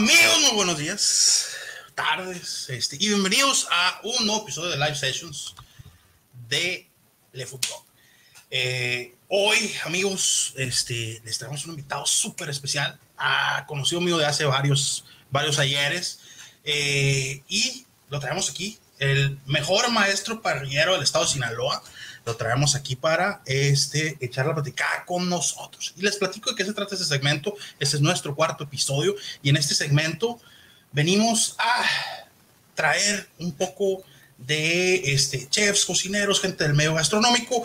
Amigos, muy buenos días, tardes, y bienvenidos a un nuevo episodio de Live Sessions de Le Fútbol. Hoy, amigos, les traemos un invitado súper especial, conocido mío de hace varios ayeres, y lo traemos aquí, el mejor maestro parrillero del estado de Sinaloa. Lo traemos aquí para echar la platicada con nosotros. Y les platico de qué se trata este segmento. Este es nuestro cuarto episodio. Y en este segmento venimos a traer un poco de chefs, cocineros, gente del medio gastronómico,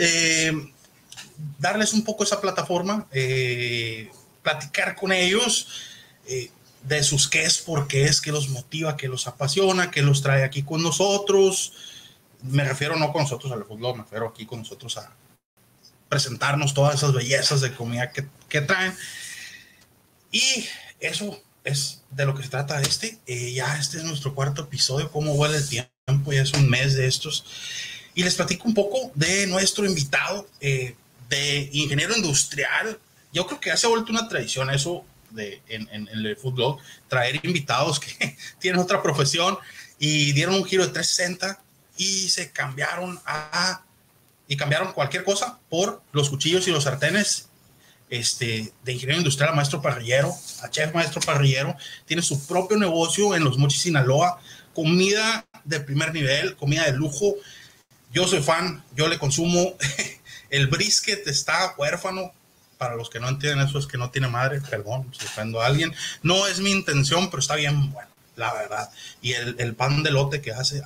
darles un poco esa plataforma, platicar con ellos de sus qués, por qué es, que los motiva, que los apasiona, que los trae aquí con nosotros. Me refiero no con nosotros al fútbol, me refiero aquí con nosotros a presentarnos todas esas bellezas de comida que traen. Y eso es de lo que se trata ya este es nuestro cuarto episodio. Cómo vuela el tiempo, ya es un mes de estos. Y les platico un poco de nuestro invitado, de ingeniero industrial. Yo creo que ya se ha vuelto una tradición eso en el fútbol, traer invitados que tienen otra profesión y dieron un giro de 360 y se cambiaron cambiaron cualquier cosa por los cuchillos y los sartenes. De ingeniero industrial a maestro parrillero, a chef maestro parrillero. Tiene su propio negocio en Los Mochis, Sinaloa. Comida de primer nivel, comida de lujo. Yo soy fan, yo le consumo. El brisket está huérfano. Para los que no entienden eso, es que no tiene madre. Perdón si ofendo a alguien. No es mi intención, pero está bien bueno, la verdad. Y el pan de lote que hace...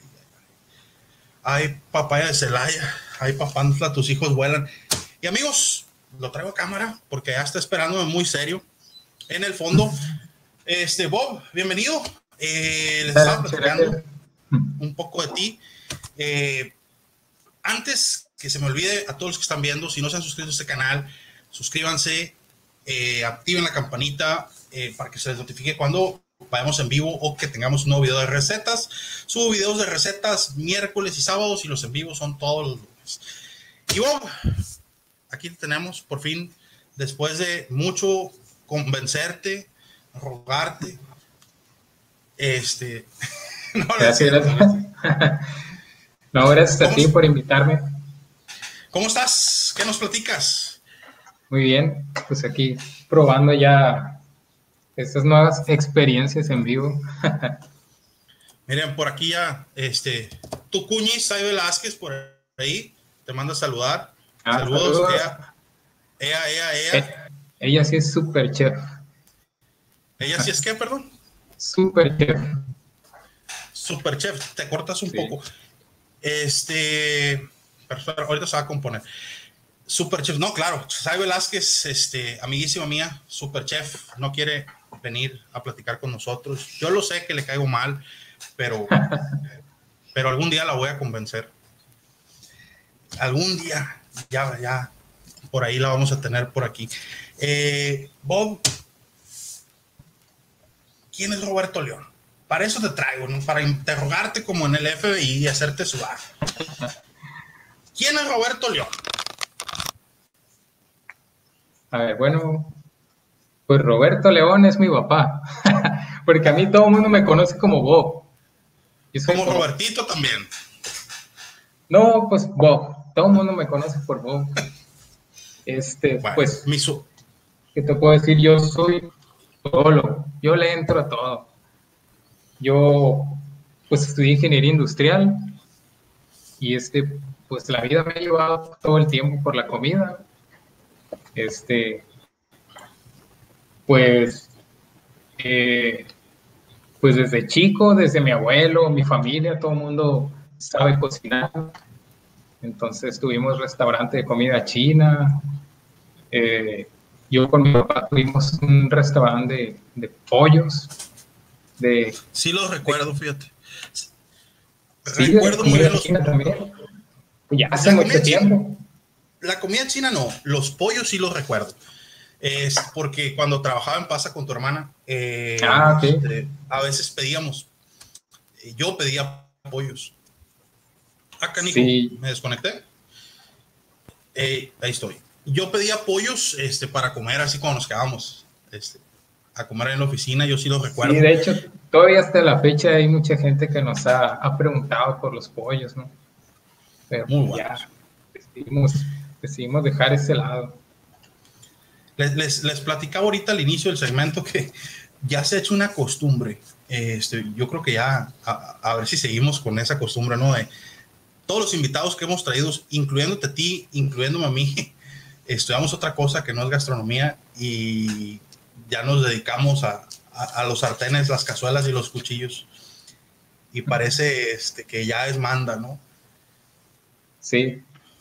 Ay, papaya de Celaya, ay, papantla, tus hijos vuelan. Y amigos, lo traigo a cámara porque ya está esperándome muy serio. En el fondo, Bob, bienvenido. Les estaba platicando un poco de ti. Antes que se me olvide, a todos los que están viendo, si no se han suscrito a este canal, suscríbanse, activen la campanita para que se les notifique cuando vayamos en vivo o que tengamos un nuevo video de recetas. Subo videos de recetas miércoles y sábados y los en vivo son todos los lunes. Y Bob, aquí tenemos por fin, después de mucho convencerte, rogarte. No, gracias. No, gracias a ti por invitarme. ¿Cómo estás? ¿Qué nos platicas? Muy bien, pues aquí probando ya estas nuevas experiencias en vivo. Miren, por aquí ya, tu cuñis, Sai Velázquez, por ahí, te manda a saludar. Saludos. Ella sí es super chef. ¿Ella sí es qué, perdón? Super chef. Super chef, te cortas un poco. Pero ahorita se va a componer. Super chef, no, claro, Sai Velázquez, amiguísima mía, super chef, no quiere venir a platicar con nosotros. Yo lo sé que le caigo mal, pero algún día la voy a convencer. Algún día, ya, por ahí la vamos a tener por aquí. Bob, ¿quién es Roberto León? Para eso te traigo, ¿no? Para interrogarte como en el FBI y hacerte sudar. ¿Quién es Roberto León? A ver, bueno, pues Roberto León es mi papá, porque a mí todo el mundo me conoce como Bob. Como Robertito también. No, pues Bob, todo el mundo me conoce por Bob. Bueno, pues, ¿qué te puedo decir? Yo soy todólogo, yo le entro a todo. Yo, pues, estudié ingeniería industrial y pues, la vida me ha llevado todo el tiempo por la comida. Pues desde chico, desde mi abuelo, mi familia, todo el mundo sabe cocinar. Entonces tuvimos restaurante de comida china. Yo con mi papá tuvimos un restaurante de pollos. Sí los recuerdo, fíjate. Sí, recuerdo muy bien china también. Ya hace mucho tiempo. La comida china no, los pollos sí los recuerdo. Es porque cuando trabajaba en Pasa con tu hermana, okay. A veces pedíamos, yo pedía pollos. Canijo, sí. Me desconecté. Ahí estoy. Yo pedía pollos para comer así cuando nos quedábamos. a comer en la oficina, yo sí lo recuerdo. Sí, de hecho, todavía hasta la fecha hay mucha gente que nos ha preguntado por los pollos, ¿no? Pero muy ya decidimos dejar ese lado. Les platicaba ahorita al inicio del segmento que ya se ha hecho una costumbre. Yo creo que ya, a ver si seguimos con esa costumbre, ¿no? De todos los invitados que hemos traído, incluyéndote a ti, incluyéndome a mí, estudiamos otra cosa que no es gastronomía y ya nos dedicamos a los sartenes, las cazuelas y los cuchillos. Y parece que ya es manda, ¿no? Sí.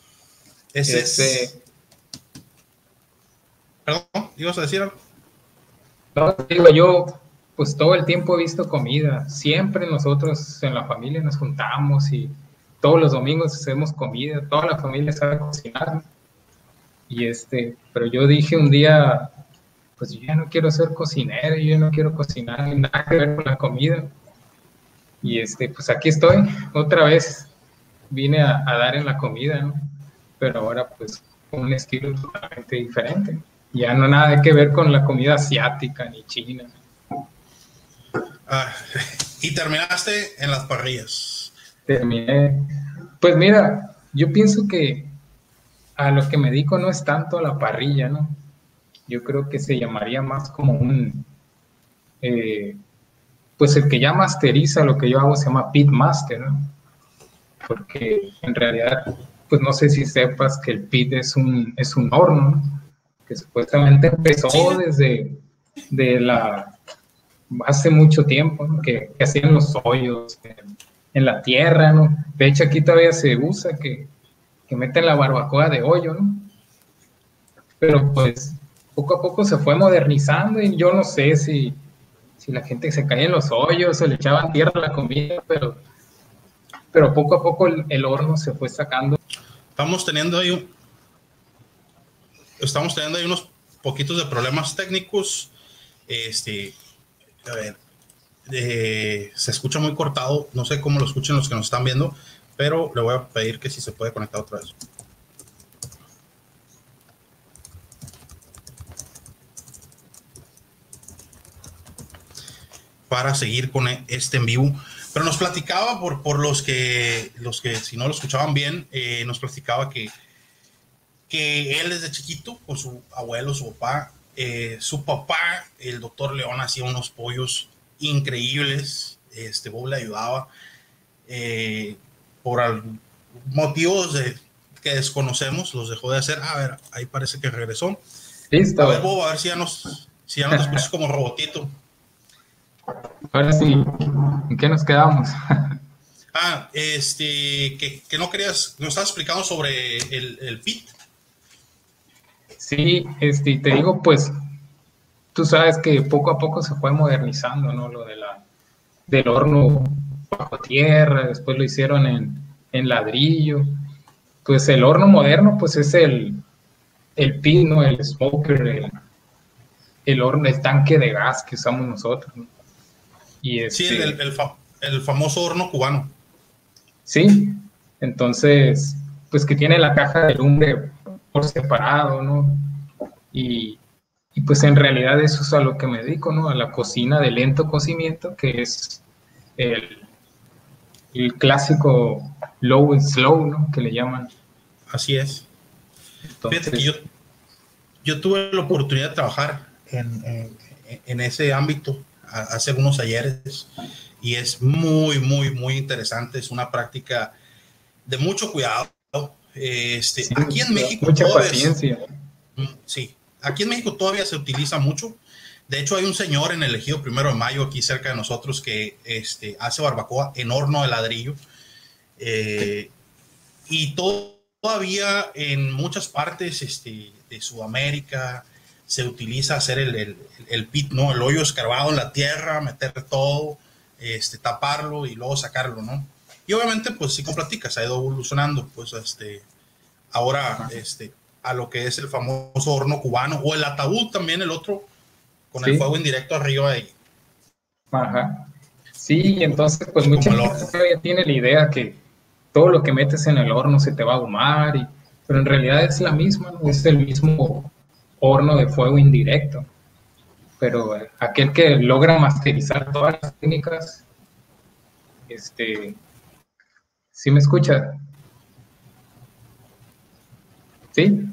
Perdón, ¿ibas a decir algo? No, digo, yo pues todo el tiempo he visto comida. Siempre nosotros en la familia nos juntamos y todos los domingos hacemos comida. Toda la familia sabe cocinar. Y pero yo dije un día, pues yo ya no quiero ser cocinero, yo no quiero cocinar ni nada que ver con la comida. Y pues aquí estoy, otra vez vine a dar en la comida, ¿no? Pero ahora pues con un estilo totalmente diferente. Ya no nada que ver con la comida asiática ni china. Y terminaste en las parrillas. Terminé. Pues mira, yo pienso que a lo que me dedico no es tanto a la parrilla, ¿no? Yo creo que se llamaría más como pues el que ya masteriza lo que yo hago se llama pit master, ¿no? Porque en realidad, pues no sé si sepas que el pit es un horno, ¿no? Que supuestamente empezó desde hace mucho tiempo, ¿no? que hacían los hoyos en la tierra, ¿no? De hecho aquí todavía se usa que meten la barbacoa de hoyo, ¿no? Pero pues poco a poco se fue modernizando y yo no sé si la gente se caía en los hoyos o le echaban tierra a la comida, pero poco a poco el horno se fue sacando. Estamos teniendo ahí unos poquitos de problemas técnicos. A ver, se escucha muy cortado, no sé cómo lo escuchen los que nos están viendo, pero le voy a pedir que si se puede conectar otra vez. Para seguir con este en vivo. Pero nos platicaba, por los que si no lo escuchaban bien, nos platicaba que él desde chiquito, con su abuelo, su papá, el doctor León, hacía unos pollos increíbles. Bob le ayudaba. Por motivos que desconocemos, los dejó de hacer. A ver, ahí parece que regresó. Listo. A ver, Bob, a ver si ya no te escuchas como robotito. Ahora sí, ¿en qué nos quedamos? Que no querías, nos estabas explicando sobre el pit. Sí, te digo, pues, tú sabes que poco a poco se fue modernizando, ¿no? Lo del horno bajo tierra, después lo hicieron en ladrillo. Pues el horno moderno, pues es el pit, ¿no? El smoker, el horno, el tanque de gas que usamos nosotros, ¿no? Y sí, el famoso horno cubano. Sí, entonces, pues que tiene la caja de lumbre por separado, ¿no? Y pues en realidad eso es a lo que me dedico, ¿no? A la cocina de lento cocimiento, que es el clásico low and slow, ¿no? Que le llaman. Así es. Entonces, fíjate que yo tuve la oportunidad de trabajar en ese ámbito hace unos ayeres y es muy, muy, muy interesante. Es una práctica de mucho cuidado. Sí, aquí en México mucha paciencia. Sí, aquí en México todavía se utiliza mucho. De hecho, hay un señor en el Ejido 1 de Mayo, aquí cerca de nosotros, que hace barbacoa en horno de ladrillo. Y todavía en muchas partes de Sudamérica se utiliza hacer el pit, ¿no? El hoyo escarbado en la tierra, meter todo, taparlo y luego sacarlo, ¿no? Y obviamente, pues sí, como platicas, ha ido evolucionando, pues ahora a lo que es el famoso horno cubano o el ataúd también, el otro, con el fuego indirecto arriba ahí. Ajá. Sí, entonces, pues mucha gente todavía tiene la idea que todo lo que metes en el horno se te va a ahumar, pero en realidad es la misma, ¿no? Es el mismo horno de fuego indirecto. pero aquel que logra masterizar todas las técnicas, ¿sí me escucha? ¿Sí?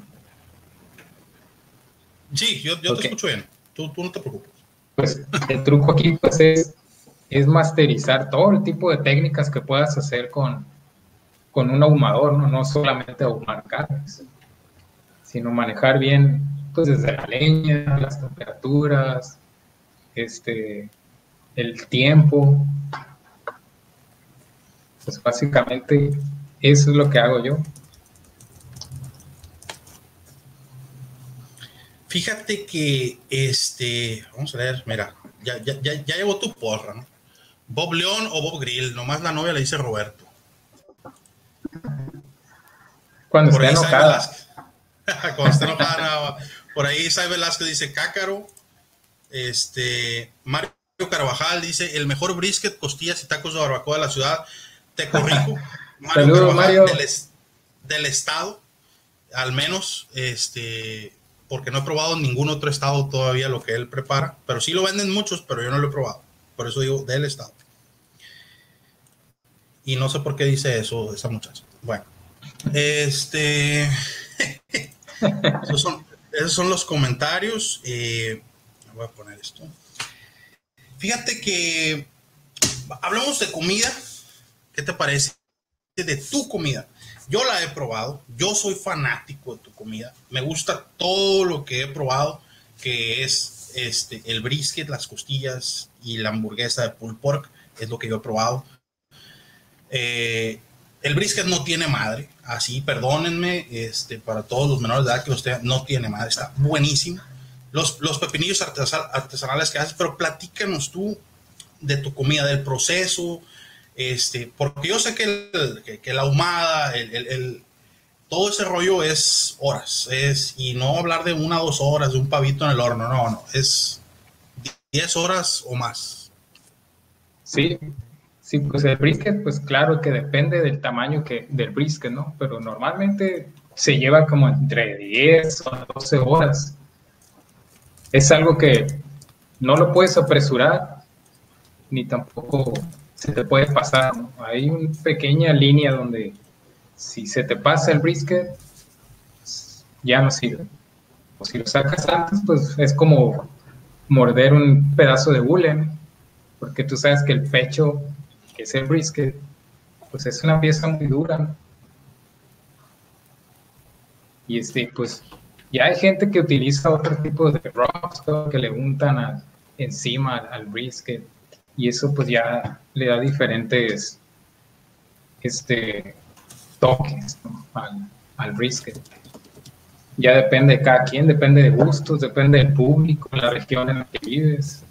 Sí, yo okay. Te escucho bien. Tú no te preocupes. Pues el truco aquí pues es masterizar todo el tipo de técnicas que puedas hacer con un ahumador, no solamente ahumar carnes, sino manejar bien pues desde la leña, las temperaturas, el tiempo. Pues básicamente eso es lo que hago yo. Fíjate que vamos a ver, mira, ya llevó tu porra, ¿no? Bob León o Bob Grill, nomás la novia le dice Roberto. Cuando esté enojada. Cuando esté enojada, por ahí Isabel Velázquez dice Cácaro. Mario Carvajal dice el mejor brisket, costillas y tacos de barbacoa de la ciudad. Te corrijo. Mario Saludos, Carvajal, Mario. Del estado, al menos, porque no he probado en ningún otro estado todavía lo que él prepara, pero sí lo venden muchos, pero yo no lo he probado. Por eso digo del estado. Y no sé por qué dice eso esa muchacha. Bueno, esos son los comentarios. Voy a poner esto. Fíjate que hablamos de comida. ¿Qué te parece? De tu comida. Yo la he probado. Yo soy fanático de tu comida. Me gusta todo lo que he probado, que es el brisket, las costillas y la hamburguesa de pulled pork. Es lo que yo he probado. El brisket no tiene madre, así, perdónenme, para todos los menores de edad que usted no tiene madre, está buenísimo. Los pepinillos artesanales que haces, pero platícanos tú de tu comida, del proceso, porque yo sé que la ahumada, todo ese rollo es horas, y no hablar de 1 o 2 horas de un pavito en el horno, no, es 10 horas o más. Sí. Sí, pues el brisket, pues claro que depende del tamaño del brisket, ¿no? Pero normalmente se lleva como entre 10 o 12 horas. Es algo que no lo puedes apresurar, ni tampoco se te puede pasar, ¿no? Hay una pequeña línea donde si se te pasa el brisket, ya no sirve. O si lo sacas antes, pues es como morder un pedazo de hule, porque tú sabes que el pecho, que es el brisket, pues es una pieza muy dura, ¿no? Y pues ya hay gente que utiliza otro tipo de rubs que le untan encima al brisket, y eso pues ya le da diferentes toques, ¿no? al brisket. Ya depende de cada quien, depende de gustos, depende del público, la región en la que vives.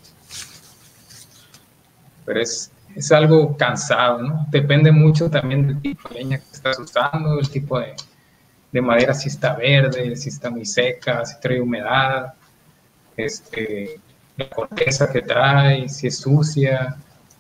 Pero es algo cansado, ¿no? Depende mucho también del tipo de leña que estás usando, el tipo de madera, si está verde, si está muy seca, si trae humedad, la corteza que trae, si es sucia.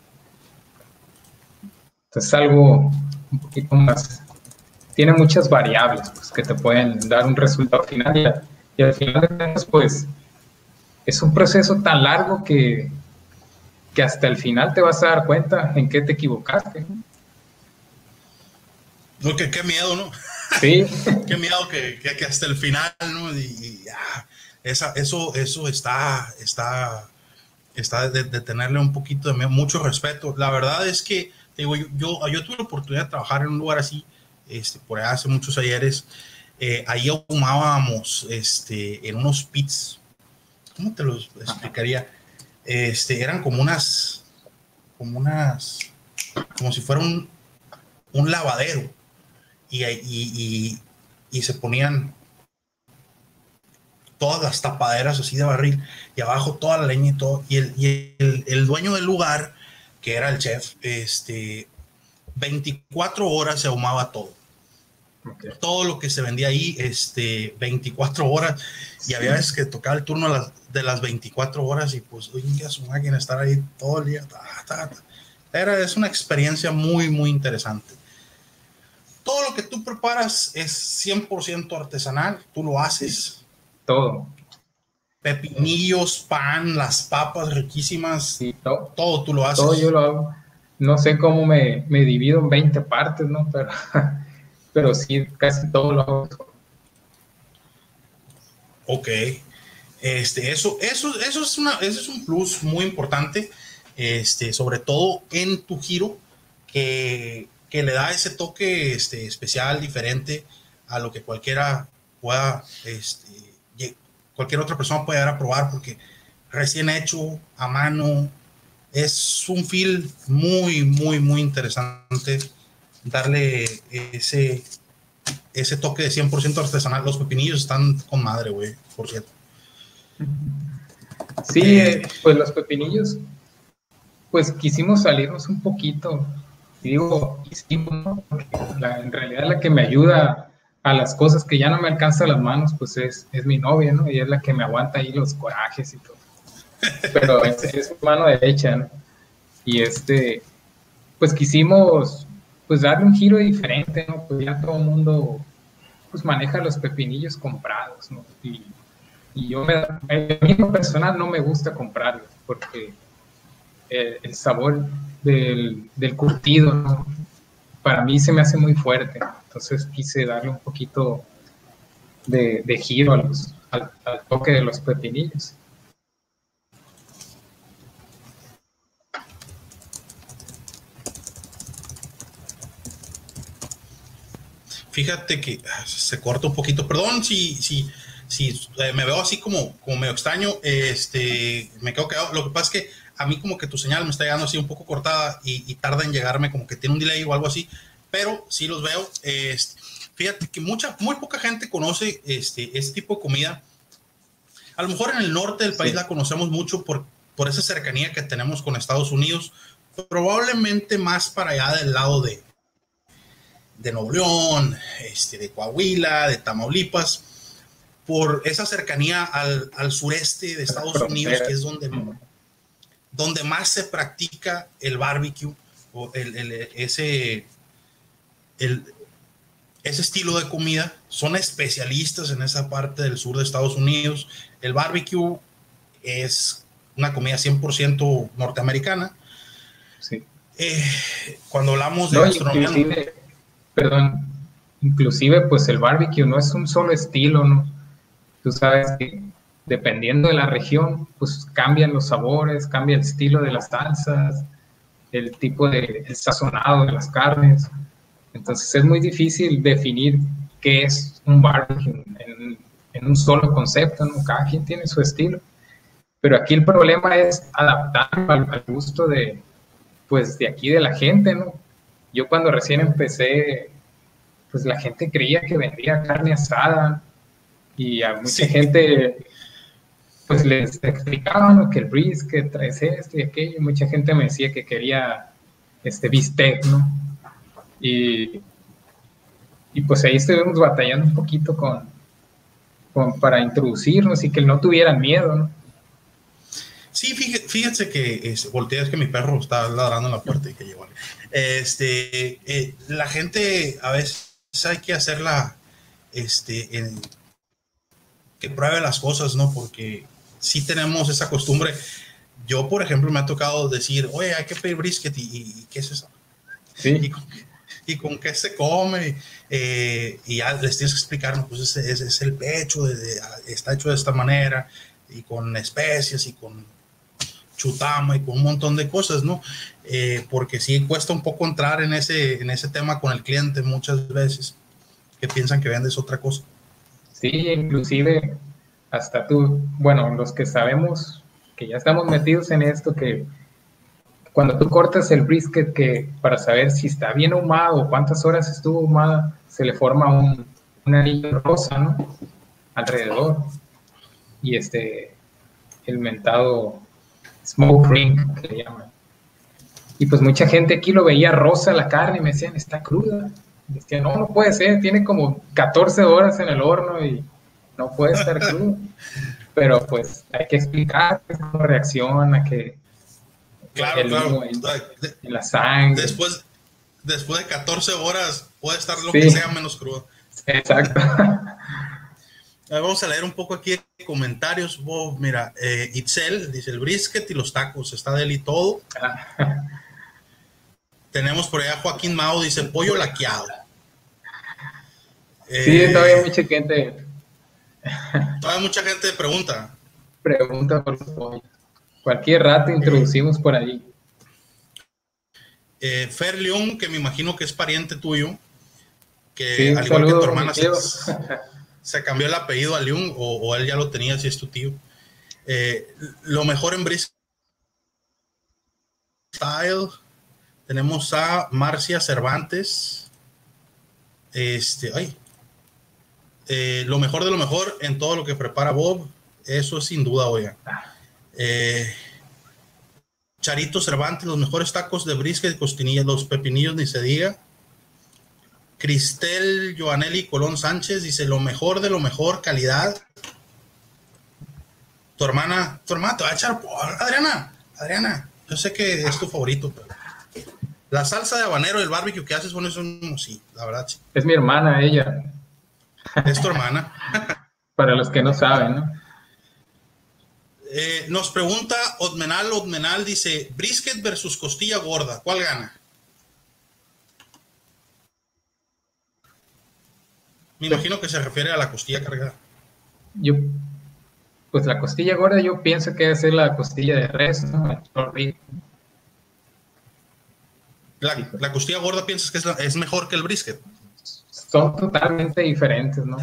Entonces, algo un poquito más, tiene muchas variables pues, que te pueden dar un resultado final, y al final de cuentas, pues, es un proceso tan largo que hasta el final te vas a dar cuenta en qué te equivocaste. No, qué miedo, ¿no? Sí. Qué miedo que hasta el final, ¿no? Eso está de tenerle un poquito de mucho respeto. La verdad es que, digo, yo tuve la oportunidad de trabajar en un lugar así, por allá hace muchos ayeres. Ahí ahumábamos en unos pits. ¿Cómo te los explicaría? Eran como si fuera un lavadero, y se ponían todas las tapaderas así de barril, y abajo toda la leña y todo, y el dueño del lugar, que era el chef, 24 horas se ahumaba todo. Okay. Todo lo que se vendía ahí, 24 horas, y había veces que tocaba el turno de las 24 horas, y pues, oye, su máquina estar ahí todo el día. Es una experiencia muy, muy interesante. Todo lo que tú preparas es 100% artesanal, tú lo haces. Todo. pepinillos, pan, las papas riquísimas, sí, todo tú lo haces. Todo yo lo hago. No sé cómo me divido en 20 partes, ¿no? Pero sí, casi todo lo hago. Ok. Eso es un plus muy importante, sobre todo en tu giro, que le da ese toque especial, diferente a lo que cualquiera pueda, cualquier otra persona puede dar a probar, porque recién hecho, a mano, es un feel muy, muy, muy interesante darle ese toque de 100% artesanal. Los pepinillos están con madre, güey, por cierto. Sí, pues los pepinillos, pues quisimos salirnos un poquito. Y digo, quisimos, ¿no? Porque en realidad la que me ayuda a las cosas que ya no me alcanzan las manos, pues es mi novia, ¿no? Y es la que me aguanta ahí los corajes y todo. Pero es mi mano derecha, ¿no? Y pues quisimos, pues darle un giro diferente, ¿no? Pues ya todo el mundo, pues maneja los pepinillos comprados, ¿no? Y yo, a mí en lo personal no me gusta comprarlos, porque el sabor del curtido, ¿no? Para mí se me hace muy fuerte. Entonces quise darle un poquito de giro al toque de los pepinillos. Fíjate que se corta un poquito. Perdón si me veo así como medio extraño. Me quedo quedado. Lo que pasa es que a mí como que tu señal me está llegando así un poco cortada y tarda en llegarme, como que tiene un delay o algo así. Pero sí los veo. Fíjate que muy poca gente conoce este tipo de comida. A lo mejor en el norte del país la conocemos mucho por esa cercanía que tenemos con Estados Unidos. Probablemente más para allá del lado de Nuevo León, de Coahuila, de Tamaulipas, por esa cercanía al sureste de Estados Unidos, que es donde más se practica el barbecue, o ese estilo de comida. Son especialistas en esa parte del sur de Estados Unidos. El barbecue es una comida 100% norteamericana. Sí. Cuando hablamos de gastronomía... Inclusive pues el barbecue no es un solo estilo, ¿no? Tú sabes que dependiendo de la región, pues cambian los sabores, cambia el estilo de las salsas, el tipo el sazonado de las carnes. Entonces es muy difícil definir qué es un barbecue en un solo concepto, ¿no? Cada quien tiene su estilo. Pero aquí el problema es adaptarlo al gusto de aquí de la gente, ¿no? Yo cuando recién empecé, pues la gente creía que vendía carne asada y a mucha gente pues les explicaban, ¿no? Que el brisket trae esto y aquello. Mucha gente me decía que quería bistec, ¿no? Y pues ahí estuvimos batallando un poquito para introducirnos y que no tuvieran miedo, ¿no? Sí, fíjense que voltea, es que mi perro está ladrando en la puerta y que llegó. La gente a veces hay que hacerla, que pruebe las cosas, ¿no? Porque sí tenemos esa costumbre. Yo, por ejemplo, me ha tocado decir, oye, hay que pedir brisket y ¿qué es eso? Sí. ¿Y con qué se come? Y ya les tienes que explicar, ¿no? Pues es el pecho, está hecho de esta manera, y con especias y con chutama y con un montón de cosas, ¿no? Porque sí cuesta un poco entrar en ese tema con el cliente muchas veces, que piensan que vendes otra cosa. Sí, inclusive hasta tú, bueno, los que sabemos que ya estamos metidos en esto, que cuando tú cortas el brisket, que para saber si está bien ahumado o cuántas horas estuvo ahumada, se le forma un anillo rosa, ¿no? Alrededor. Y el mentado smoke ring, que le llaman. Y pues mucha gente aquí lo veía rosa la carne y me decían, está cruda. Y decían, no puede ser, tiene como 14 horas en el horno y no puede estar crudo. Pero pues hay que explicar cómo reacciona, que claro, claro. En la sangre. Después de 14 horas puede estar lo que sea menos crudo. Exacto. Vamos a leer un poco aquí de comentarios. Mira, Itzel dice el brisket y los tacos, está de él y todo. Tenemos por allá Joaquín Mao, dice pollo laqueado. Sí, todavía mucha gente. Todavía mucha gente pregunta. Pregunta por los pollos. Cualquier rato introducimos por ahí. Fer León, que me imagino que es pariente tuyo, que sí, al igual que tu hermana se cambió el apellido a León, o él ya lo tenía, si es tu tío. Lo mejor en brisket style. Tenemos a Marcia Cervantes. Lo mejor de lo mejor en todo lo que prepara Bob. Eso es sin duda, oiga. Charito Cervantes, los mejores tacos de brisket y costinillas, los pepinillos ni se diga. Cristel Joanelli Colón Sánchez dice lo mejor de lo mejor, calidad. Tu hermana te va a echar por Adriana, yo sé que es tu favorito, pero la salsa de habanero, el barbecue que haces, bueno, eso sí, la verdad. Sí. Es mi hermana, ella. Es tu hermana. Para los que no saben, ¿no? Nos pregunta Odmenal dice, brisket versus costilla gorda, ¿cuál gana? Me imagino que se refiere a la costilla cargada. Pues la costilla gorda yo pienso que debe ser la costilla de res, ¿no? La costilla gorda piensas que es mejor que el brisket. Son totalmente diferentes, ¿no?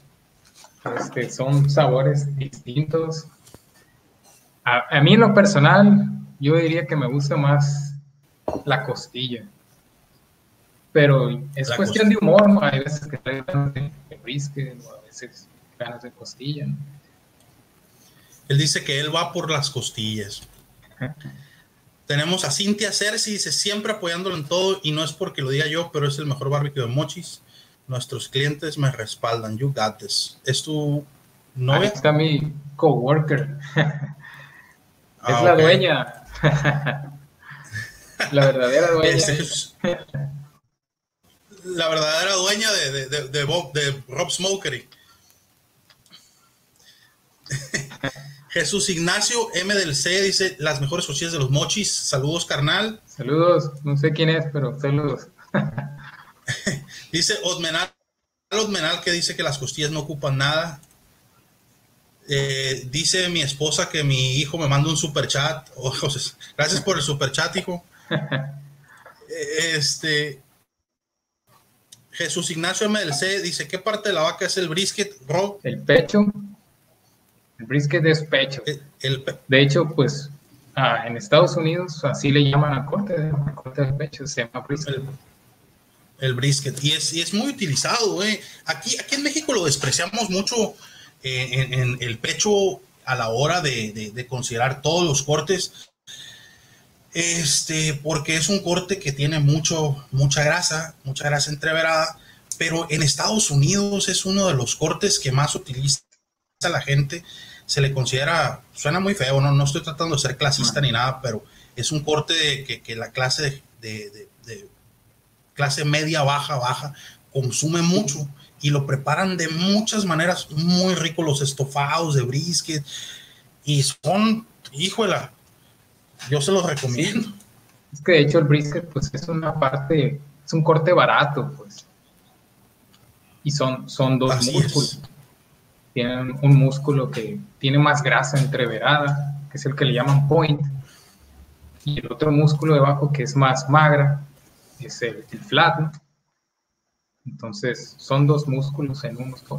Son sabores distintos. A mí en lo personal, yo diría que me gusta más la costilla. Pero es cuestión de humor, ¿no? Hay veces que trae ganas de brisket o a veces ganas de costilla, ¿no? Él dice que él va por las costillas. Tenemos a Cintia Cerci, dice siempre apoyándolo en todo y no es porque lo diga yo, pero es el mejor barbecue de Mochis. Nuestros clientes me respaldan. You got this. ¿Es tu novia? Ahí está mi coworker. Es la dueña. La verdadera dueña. La verdadera dueña de Rob Smokery. Jesús Ignacio M del C dice las mejores costillas de los Mochis. Saludos, carnal. Saludos, no sé quién es, pero saludos. Dice Odmenal que dice que las costillas no ocupan nada. Dice mi esposa que mi hijo me manda un superchat. Gracias por el superchat, hijo. Jesús Ignacio MLC dice, ¿qué parte de la vaca es el brisket, Rob? El pecho. El brisket es pecho. De hecho, pues, en Estados Unidos así le llaman al corte del pecho, se llama brisket. El brisket. Y es muy utilizado, Aquí en México lo despreciamos mucho en el pecho a la hora de considerar todos los cortes. Porque es un corte que tiene mucha grasa entreverada, pero en Estados Unidos es uno de los cortes que más utiliza la gente. Se le considera, suena muy feo, no estoy tratando de ser clasista ni nada, pero es un corte que la clase de clase media, baja, consume mucho y lo preparan de muchas maneras muy ricos, los estofados de brisket, y son, híjole, yo se los recomiendo. Sí. Es que de hecho el brisket pues es un corte barato, pues. Y son dos Así músculos. Tienen un músculo que tiene más grasa entreverada, que es el que le llaman point, y el otro músculo debajo que es más magra, es el flat, ¿no? Entonces son dos músculos en uno solo.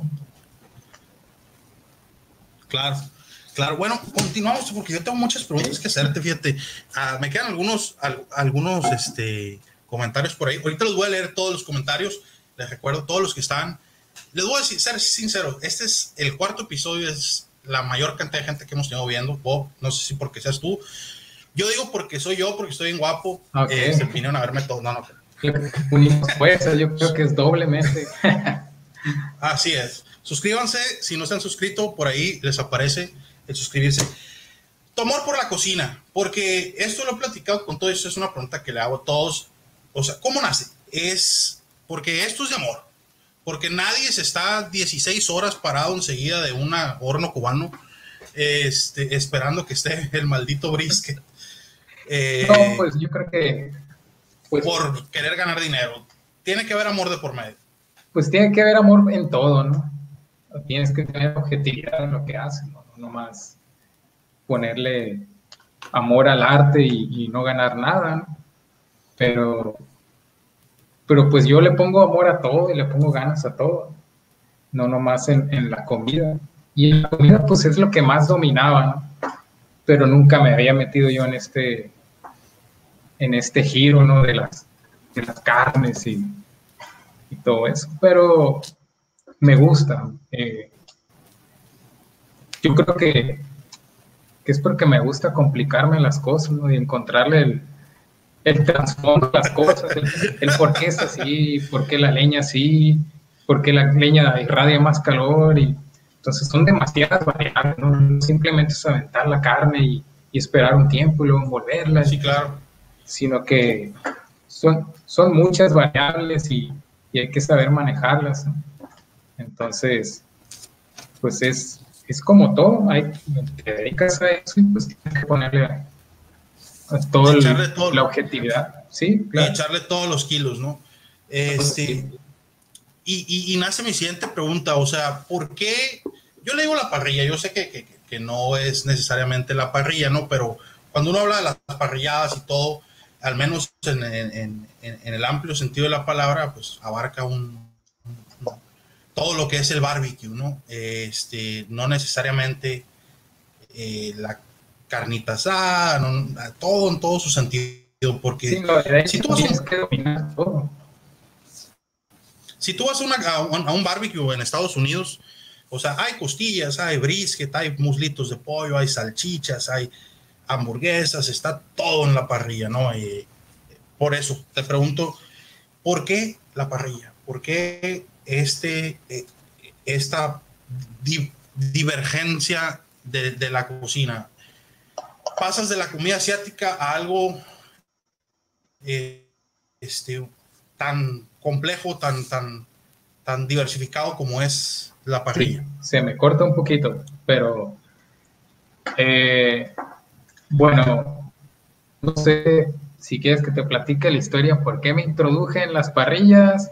Claro, bueno, continuamos porque yo tengo muchas preguntas que hacerte, fíjate. Me quedan algunos comentarios por ahí. Ahorita los voy a leer todos los comentarios. Les recuerdo todos los que están. Les voy a ser sincero, este es el cuarto episodio, es la mayor cantidad de gente que hemos tenido viendo. Bob, no sé si porque seas tú. Yo digo porque soy yo, porque estoy bien guapo. Se vinieron a verme todo. No. Pues, yo creo que es doblemente. Así es. Suscríbanse, si no se han suscrito, por ahí les aparece el suscribirse. Tu amor por la cocina, porque esto lo he platicado con todos, es una pregunta que le hago a todos. O sea, ¿cómo nace? Es porque esto es de amor. porque nadie se está 16 horas parado enseguida de un horno cubano, esperando que esté el maldito brisket. No, pues yo creo que... Pues, por querer ganar dinero. Tiene que haber amor de por medio. Pues tiene que haber amor en todo, ¿no? Tienes que tener objetividad en lo que haces, ¿no? No nomás ponerle amor al arte y no ganar nada, ¿no? Pero pues yo le pongo amor a todo y le pongo ganas a todo, no nomás en la comida. Y en la comida pues es lo que más dominaba, ¿no? Pero nunca me había metido yo en este giro, ¿no? De las carnes y todo eso. Pero me gusta. Yo creo que es porque me gusta complicarme las cosas, ¿no? Y encontrarle el trasfondo de las cosas, el por qué es así, por qué la leña así, por qué la leña irradia más calor. Y entonces son demasiadas variables, ¿no? Simplemente es aventar la carne y esperar un tiempo y luego envolverla. Sí, claro. Sino que son muchas variables y hay que saber manejarlas, ¿no? Entonces, pues es como todo, te dedicas a eso y pues tienes que ponerle a la objetividad, sí, claro. Y echarle todos los kilos, ¿no? Sí. Y nace mi siguiente pregunta, o sea, ¿por qué? Yo le digo la parrilla, yo sé que no es necesariamente la parrilla, ¿no? Pero cuando uno habla de las parrilladas y todo, al menos en el amplio sentido de la palabra, pues abarca todo lo que es el barbecue, ¿no? No necesariamente la carnita asada, ¿no? Todo en todo su sentido, porque sí, no, si tú vas que dominar todo. Si tú vas a un barbecue en Estados Unidos, o sea, hay costillas, hay brisket, hay muslitos de pollo, hay salchichas, hay hamburguesas, está todo en la parrilla, ¿no? Por eso te pregunto, ¿por qué la parrilla? ¿Por qué esta divergencia de la cocina? Pasas de la comida asiática a algo tan complejo, tan diversificado como es la parrilla. Sí, se me corta un poquito, pero bueno, no sé si quieres que te platique la historia, por qué me introduje en las parrillas.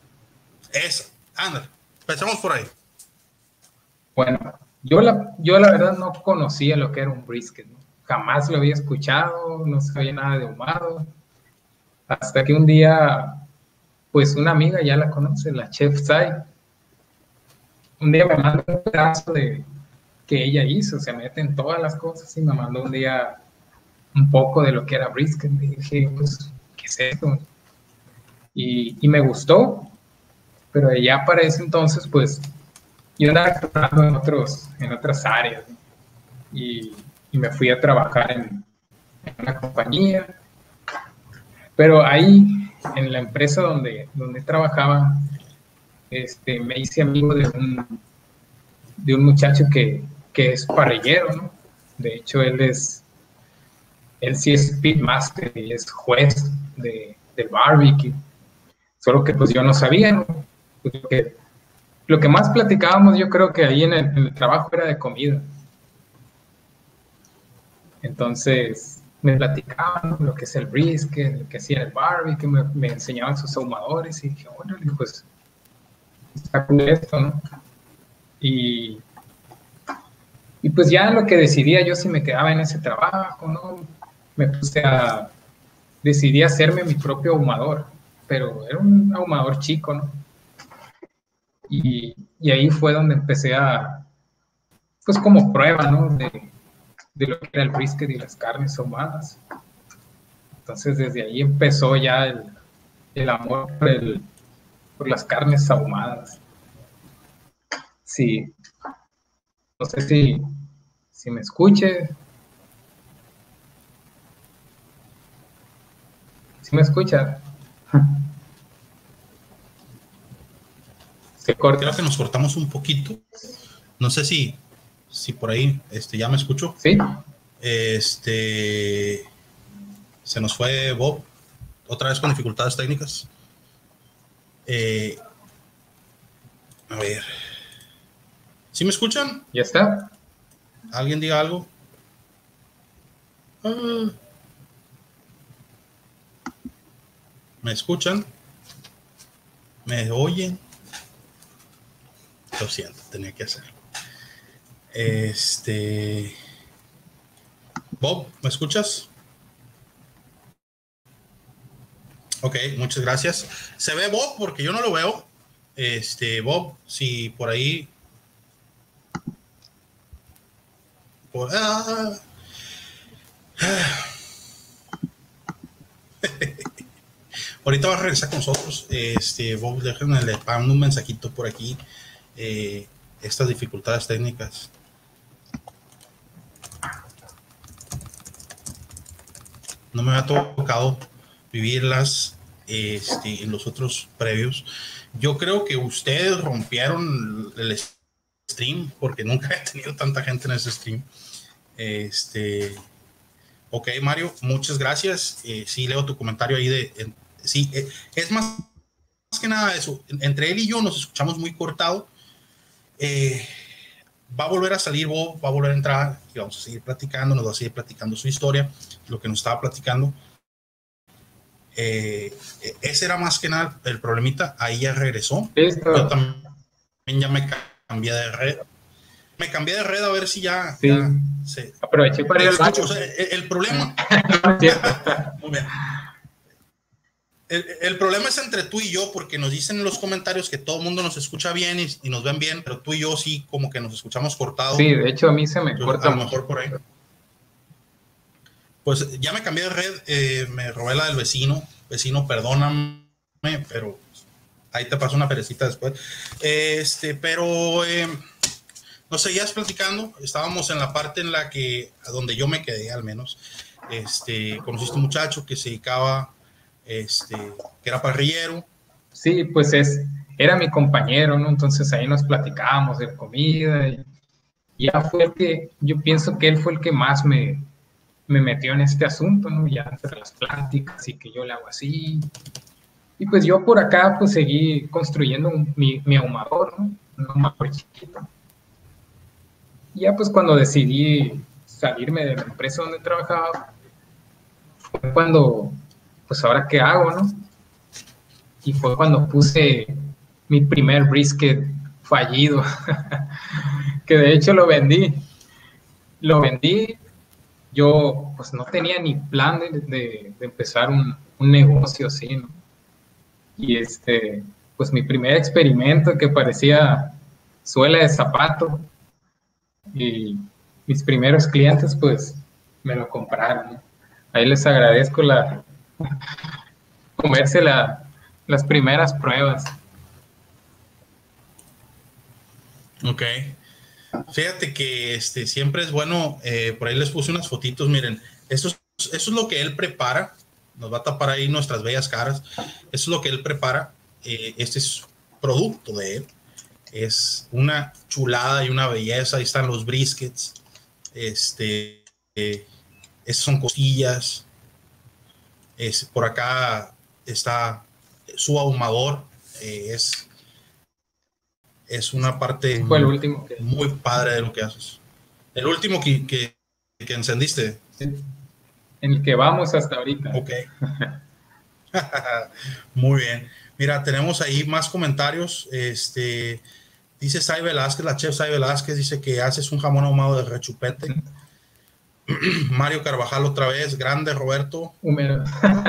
Anda, empecemos por ahí. Bueno, yo la verdad no conocía lo que era un brisket, ¿no? Jamás lo había escuchado, no sabía nada de ahumado, hasta que un día, pues una amiga ya la conoce, la Chef Sai, un día me mandó un pedazo que ella hizo, se mete en todas las cosas y me mandó un día un poco de lo que era brisket. Y dije, pues, ¿qué es esto? Y me gustó, pero ya para ese entonces, pues, yo andaba trabajando en otras áreas, ¿no? Y me fui a trabajar en una compañía, pero ahí, en la empresa donde trabajaba, me hice amigo de un muchacho que es parrillero, ¿no? De hecho, él sí es pitmaster y es juez del barbecue. Solo que pues yo no sabía, ¿no? Pues, lo que más platicábamos yo creo que ahí en el trabajo era de comida. Entonces me platicaban lo que es el brisket, lo que hacía el barbecue, me enseñaban sus ahumadores y dije, bueno, pues está cool esto, ¿no? Y pues ya lo que decidía yo si me quedaba en ese trabajo, ¿no? Me puse decidí hacerme mi propio ahumador, pero era un ahumador chico, ¿no? Y ahí fue donde empecé pues como prueba, ¿no? De lo que era el brisket y las carnes ahumadas. Entonces desde ahí empezó ya el amor por las carnes ahumadas. Sí. No sé si me escuche. ¿Sí me escucha? Se corta. Creo que nos cortamos un poquito. No sé si por ahí ya me escucho. Sí. Se nos fue Bob otra vez con dificultades técnicas. A ver. ¿Sí me escuchan? ¿Ya está? ¿Alguien diga algo? ¿Me escuchan? ¿Me oyen? Lo siento, tenía que hacerlo. Bob, ¿me escuchas? Ok, muchas gracias. ¿Se ve Bob? Porque yo no lo veo. Bob, si por ahí... Ahorita va a regresar con nosotros. Bob, déjenme le mando un mensajito por aquí. Estas dificultades técnicas. No me ha tocado vivirlas en los otros previos. Yo creo que ustedes rompieron el stream porque nunca he tenido tanta gente en ese stream. Ok, Mario, muchas gracias. Sí, leo tu comentario ahí sí, es más que nada eso. Entre él y yo nos escuchamos muy cortado. Va a volver a salir Bob, va a volver a entrar y vamos a seguir platicando, nos va a seguir platicando su historia, lo que nos estaba platicando. Ese era más que nada el problemita. Ahí ya regresó. Listo. Yo también ya me cambié de red. Me cambié de red a ver si ya... Sí. ya aproveché para ir al baño. O sea, el problema... Muy bien. El problema es entre tú y yo, porque nos dicen en los comentarios que todo el mundo nos escucha bien y nos ven bien, pero tú y yo sí como que nos escuchamos cortados. Sí, de hecho a mí se me corta. A lo mejor por ahí. Pues ya me cambié de red, me robé la del vecino. Vecino, perdóname, pero ahí te paso una perecita después. Pero nos seguías platicando. Estábamos en la parte en la que, donde yo me quedé al menos. Conociste un muchacho que se dedicaba, que era parrillero. Sí, pues era mi compañero, ¿no? Entonces ahí nos platicábamos de comida y ya fue yo pienso que él fue el que más me metió en este asunto, ¿no? Ya entre las pláticas y que yo le hago así. Y pues yo por acá pues seguí construyendo mi ahumador, ¿no? Un ahumador chiquito. Y ya pues cuando decidí salirme de la empresa donde trabajaba, fue cuando, pues ahora qué hago, ¿no? Y fue cuando puse mi primer brisket fallido, que de hecho lo vendí. Yo pues no tenía ni plan de empezar un negocio así, ¿no? Y pues mi primer experimento que parecía suela de zapato y mis primeros clientes pues me lo compraron, ¿no? Ahí les agradezco comerse las primeras pruebas. Ok. Fíjate que siempre es bueno, por ahí les puse unas fotitos, miren, eso es lo que él prepara, nos va a tapar ahí nuestras bellas caras, eso es lo que él prepara, este es producto de él, es una chulada y una belleza, ahí están los briskets, esas son costillas, por acá está su ahumador, es una parte fue el último muy padre de lo que haces. El último que encendiste. Sí. En el que vamos hasta ahorita. Ok. Muy bien. Mira, tenemos ahí más comentarios. Dice Sai Velázquez, la chef Sai Velázquez, dice que haces un jamón ahumado de rechupete. Mario Carvajal otra vez, grande Roberto. Húmero.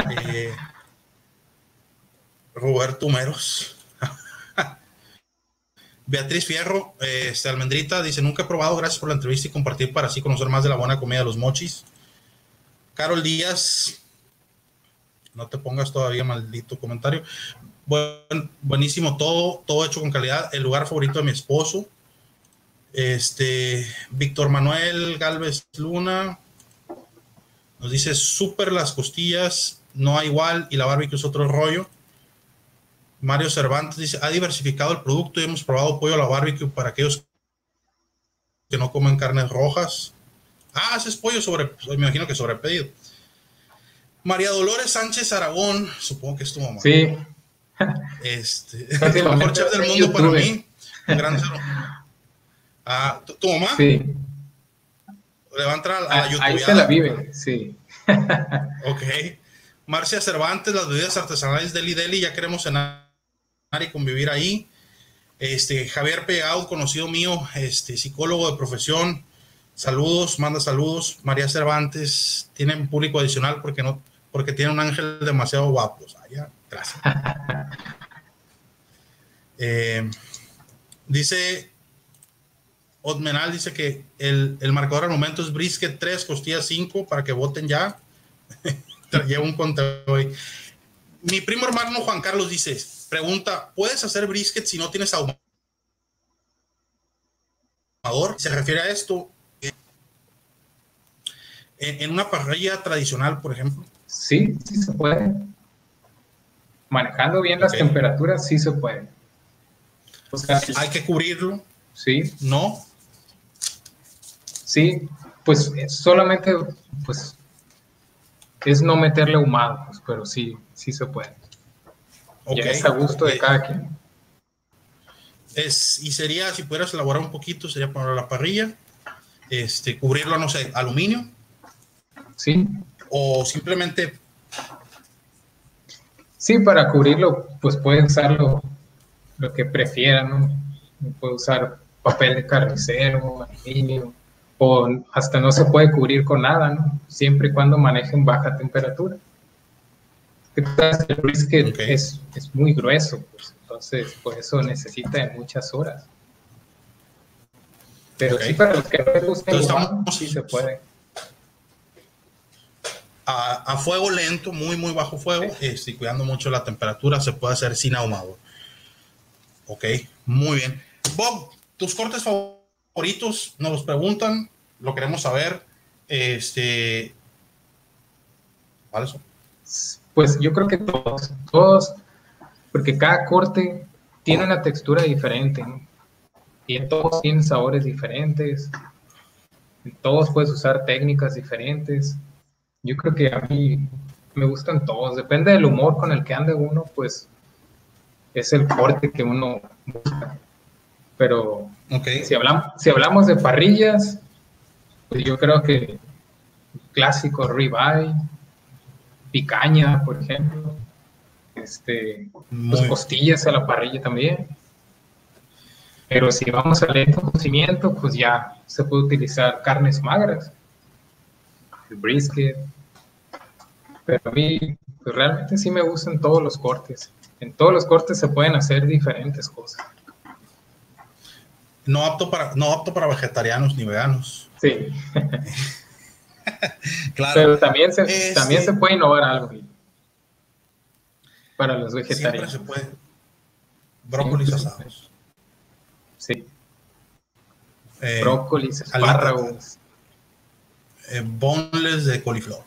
Roberto Humeros. Beatriz Fierro, Almendrita, dice, nunca he probado, gracias por la entrevista y compartir para así conocer más de la buena comida de los mochis. Carol Díaz, no te pongas todavía, maldito comentario. Buenísimo, todo hecho con calidad. El lugar favorito de mi esposo. Víctor Manuel Galvez Luna nos dice, súper las costillas, no hay igual, y la barbecue es otro rollo. Mario Cervantes dice, ha diversificado el producto y hemos probado pollo a la barbecue para aquellos que no comen carnes rojas. Haces pollo me imagino que sobre pedido. María Dolores Sánchez Aragón, supongo que es tu mamá. Sí. El mejor chef del mundo para mí. Un gran cero. ¿Tu mamá? Sí. Le va a entrar a la YouTube. Ahí se la vive, sí. Ok. Marcia Cervantes, las bebidas artesanales Deli Deli, ya queremos cenar y convivir ahí. Javier Pegado, conocido mío, psicólogo de profesión, saludos, manda saludos. María Cervantes tiene un público adicional porque tiene un ángel demasiado guapo. Gracias. Dice Otmenal, dice que el marcador al momento es brisket 3, costillas 5, para que voten ya. Llevo un conteo hoy. Mi primo hermano Juan Carlos pregunta, ¿puedes hacer brisket si no tienes ahumador? Se refiere a esto en una parrilla tradicional, por ejemplo. Sí, sí se puede. Manejando bien las temperaturas, sí se puede. O sea, hay que cubrirlo. Sí. ¿No? Sí, pues solamente pues es no meterle ahumado, pues, pero sí se puede. Ya es a gusto de cada quien. Y sería, si pudieras elaborar un poquito, sería ponerlo a la parrilla, cubrirlo, no sé, aluminio. Sí. O simplemente. Sí, para cubrirlo, pues puede usarlo lo que prefieran, ¿no? Puede usar papel de carnicero, aluminio, o hasta no se puede cubrir con nada, ¿no? Siempre y cuando manejen baja temperatura. El brisket es muy grueso, pues, entonces por eso necesita de muchas horas. Pero sí, para los que no les gusta sí se puede. A fuego lento, muy, muy bajo fuego, cuidando mucho la temperatura, se puede hacer sin ahumador. Ok, muy bien. Bob, tus cortes favoritos, nos los preguntan, lo queremos saber. ¿Cuáles son? Pues yo creo que todos, porque cada corte tiene una textura diferente, ¿no? Y todos tienen sabores diferentes, en todos puedes usar técnicas diferentes. Yo creo que a mí me gustan todos, depende del humor con el que ande uno, pues es el corte que uno busca. Pero si hablamos de parrillas, pues yo creo que clásico ribeye, picaña, por ejemplo, pues costillas a la parrilla también. Pero si vamos al lento cocimiento, pues ya se puede utilizar carnes magras, el brisket. Pero a mí, pues realmente sí me gustan todos los cortes. En todos los cortes se pueden hacer diferentes cosas. No apto para vegetarianos ni veganos. Sí. Claro. Pero también se puede innovar algo para los vegetarianos. Siempre se puede. Brócolis asados. Sí. Brócolis, espárragos. Boneless de coliflor.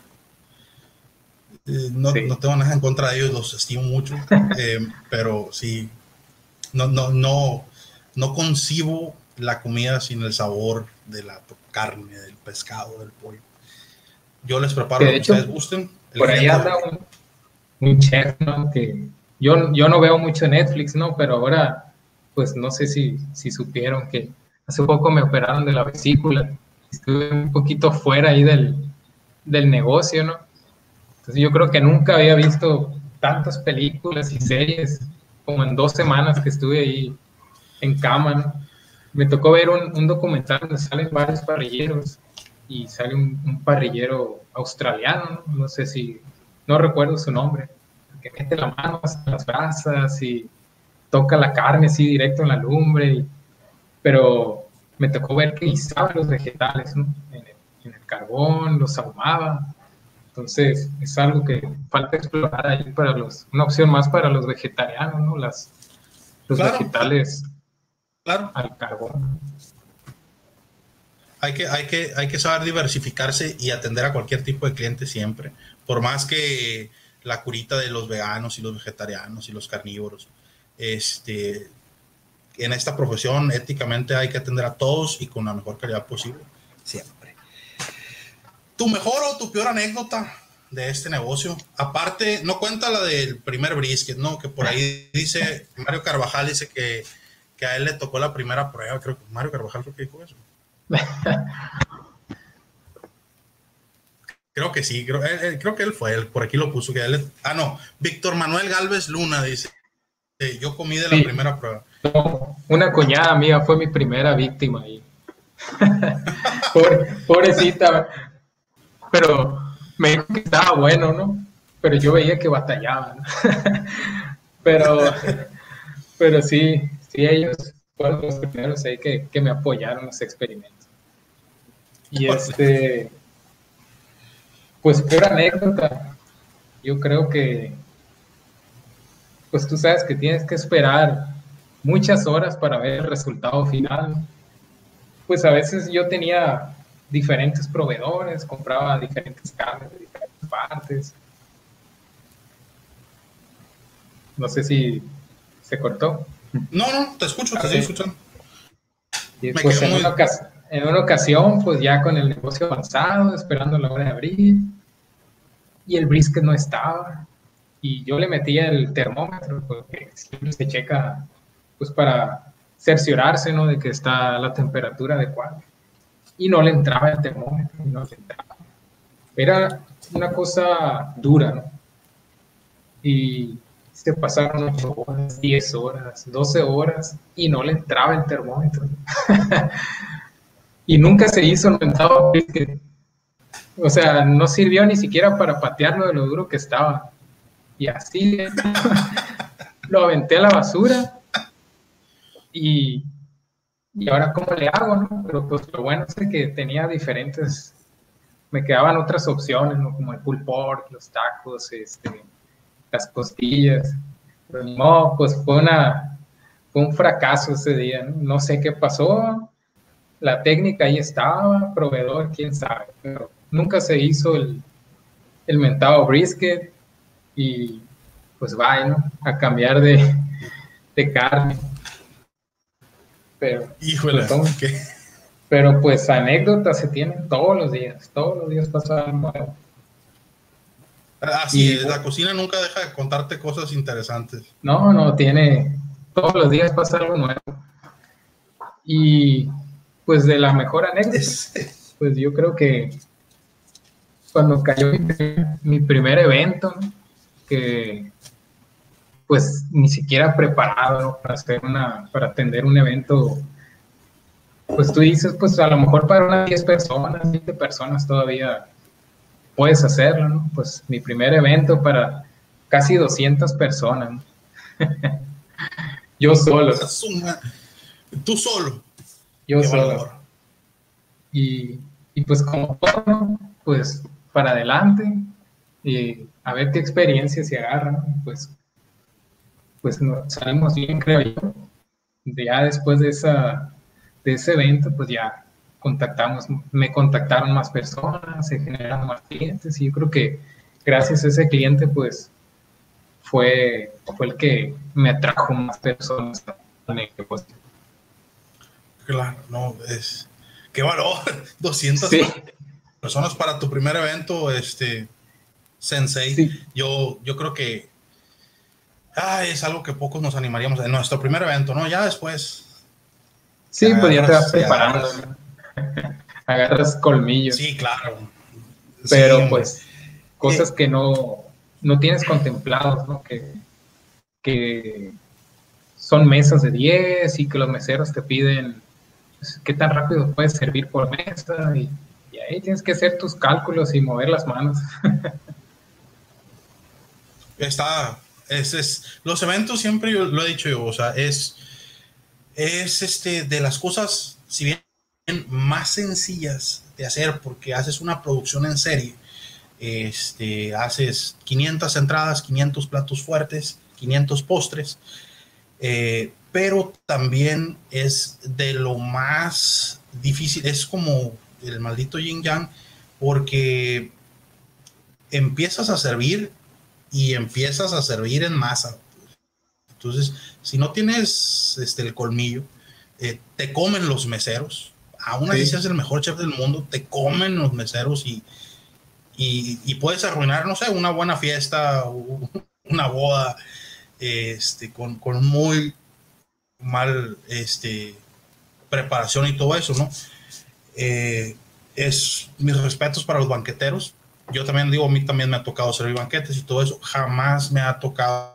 No tengo nada en contra de ellos, los estimo mucho. Pero sí, no concibo la comida sin el sabor de la carne, del pescado, del pollo. Yo les preparo lo que ustedes gusten. Por ahí anda un chef, ¿no? Que yo no veo mucho Netflix, ¿no? Pero ahora, pues no sé si supieron que hace poco me operaron de la vesícula. Estuve un poquito fuera ahí del negocio, ¿no? Entonces yo creo que nunca había visto tantas películas y series como en 2 semanas que estuve ahí en cama, ¿no? Me tocó ver un documental donde salen varios parrilleros y sale un parrillero australiano, ¿no? No sé no recuerdo su nombre, que mete la mano hasta las brasas y toca la carne así directo en la lumbre, pero me tocó ver que guisaba los vegetales, ¿no? En el carbón, los ahumaba. Entonces es algo que falta explorar ahí una opción más para los vegetarianos, ¿no? Los vegetales al carbón. Hay que saber diversificarse y atender a cualquier tipo de cliente siempre, por más que la curita de los veganos y los vegetarianos y los carnívoros. En esta profesión éticamente hay que atender a todos y con la mejor calidad posible, siempre. ¿Tu mejor o tu peor anécdota de este negocio? Aparte, no cuenta la del primer brisket, ¿no? Que por ahí dice, Mario Carvajal dice que que a él le tocó la primera prueba, creo que Mario Carvajal fue que dijo eso. Creo que sí, creo que él fue, él, por aquí lo puso, que él, no, Víctor Manuel Galvez Luna dice, yo comí de la primera prueba. No, una cuñada mía fue mi primera víctima ahí. Pobrecita, pero me dijo que estaba bueno, ¿no? Pero yo veía que batallaba, ¿no? pero sí, ellos fueron los primeros ahí que me apoyaron en los experimentos. Y pues por anécdota, yo creo que, pues tú sabes que tienes que esperar muchas horas para ver el resultado final. Pues a veces yo tenía diferentes proveedores, compraba diferentes carnes de diferentes partes. No sé si se cortó. No, te escucho, te estoy escuchando. Y pues en una ocasión, pues ya con el negocio avanzado, esperando la hora de abrir, y el brisket no estaba, y yo le metía el termómetro, porque siempre se checa, pues para cerciorarse, ¿no?, de que está la temperatura adecuada, y no le entraba el termómetro, no le entraba. Era una cosa dura, ¿no? Y se pasaron 8 horas, 10 horas, 12 horas, y no le entraba el termómetro. Y nunca se hizo el mentado brisket. O sea, no sirvió ni siquiera para patearlo de lo duro que estaba. Y así lo aventé a la basura. Y ahora, ¿cómo le hago, no? Pero pues lo bueno es que tenía diferentes, me quedaban otras opciones, ¿no? Como el pulled pork, los tacos, las costillas. Pero no, pues fue un fracaso ese día, ¿no? No sé qué pasó. La técnica ahí estaba, proveedor, quién sabe, pero nunca se hizo el mentado brisket, y pues vaya, ¿no?, a cambiar de carne. Pero, híjole, pues, pero pues anécdotas se tienen todos los días pasa algo nuevo. Así es, la cocina nunca deja de contarte cosas interesantes. No, todos los días pasa algo nuevo. Y pues de la mejor anécdota, pues yo creo que cuando cayó mi primer evento, ¿no?, que pues ni siquiera preparado, ¿no?, para atender un evento, pues tú dices, pues a lo mejor para unas 10 personas, 20 personas todavía puedes hacerlo, ¿no? Pues mi primer evento para casi 200 personas, ¿no? Yo solo. Tú solo. Yo solo. Y pues como todo, ¿no?, pues para adelante, y a ver qué experiencia se agarra, ¿no? Pues salimos bien, creo yo. Ya después de ese evento, pues ya me contactaron más personas, se generaron más clientes, y yo creo que gracias a ese cliente, pues fue el que me atrajo más personas al negocio. Claro, no, qué valor, 200 personas para tu primer evento, Sensei. Sí. Yo creo que es algo que pocos nos animaríamos en nuestro primer evento, ¿no? Ya después. Sí, pues ya te vas preparando. Agarras colmillos. Sí, claro. Pero sí, pues cosas que no tienes contemplados, ¿no? Que son mesas de 10 y que los meseros te piden, pues, qué tan rápido puedes servir por mesa, y ahí tienes que hacer tus cálculos y mover las manos. Los eventos siempre, yo lo he dicho yo, o sea, es de las cosas, si bien más sencillas de hacer, porque haces una producción en serie, haces 500 entradas, 500 platos fuertes, 500 postres, pero también es de lo más difícil, es como el maldito yin yang, porque empiezas a servir y empiezas a servir en masa. Entonces, si no tienes el colmillo, te comen los meseros. Aún así seas el mejor chef del mundo, te comen los meseros, y puedes arruinar, no sé, una buena fiesta, una boda, con muy mal preparación y todo eso, ¿no? Mis respetos para los banqueteros. Yo también digo, a mí también me ha tocado servir banquetes y todo eso. Jamás me ha tocado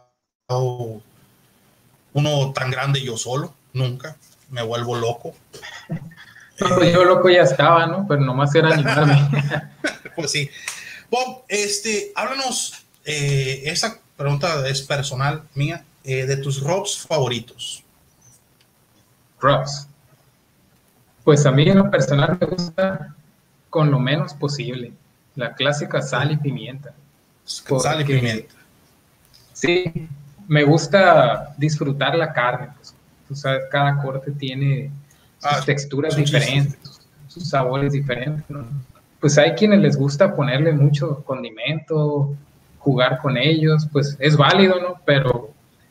uno tan grande yo solo, nunca. Me vuelvo loco. No, yo loco ya estaba, ¿no? Pero nomás era animarme. Pues sí. Bob, háblanos, esa pregunta es personal mía, de tus rubs favoritos. Rubs. Pues a mí en lo personal me gusta con lo menos posible. La clásica sal y pimienta. Sal y pimienta. Sí, me gusta disfrutar la carne. Pues, tú sabes, cada corte tiene sus texturas diferentes, sus sabores diferentes, ¿no? Pues hay quienes les gusta ponerle mucho condimento, jugar con ellos, pues es válido, ¿no? Pero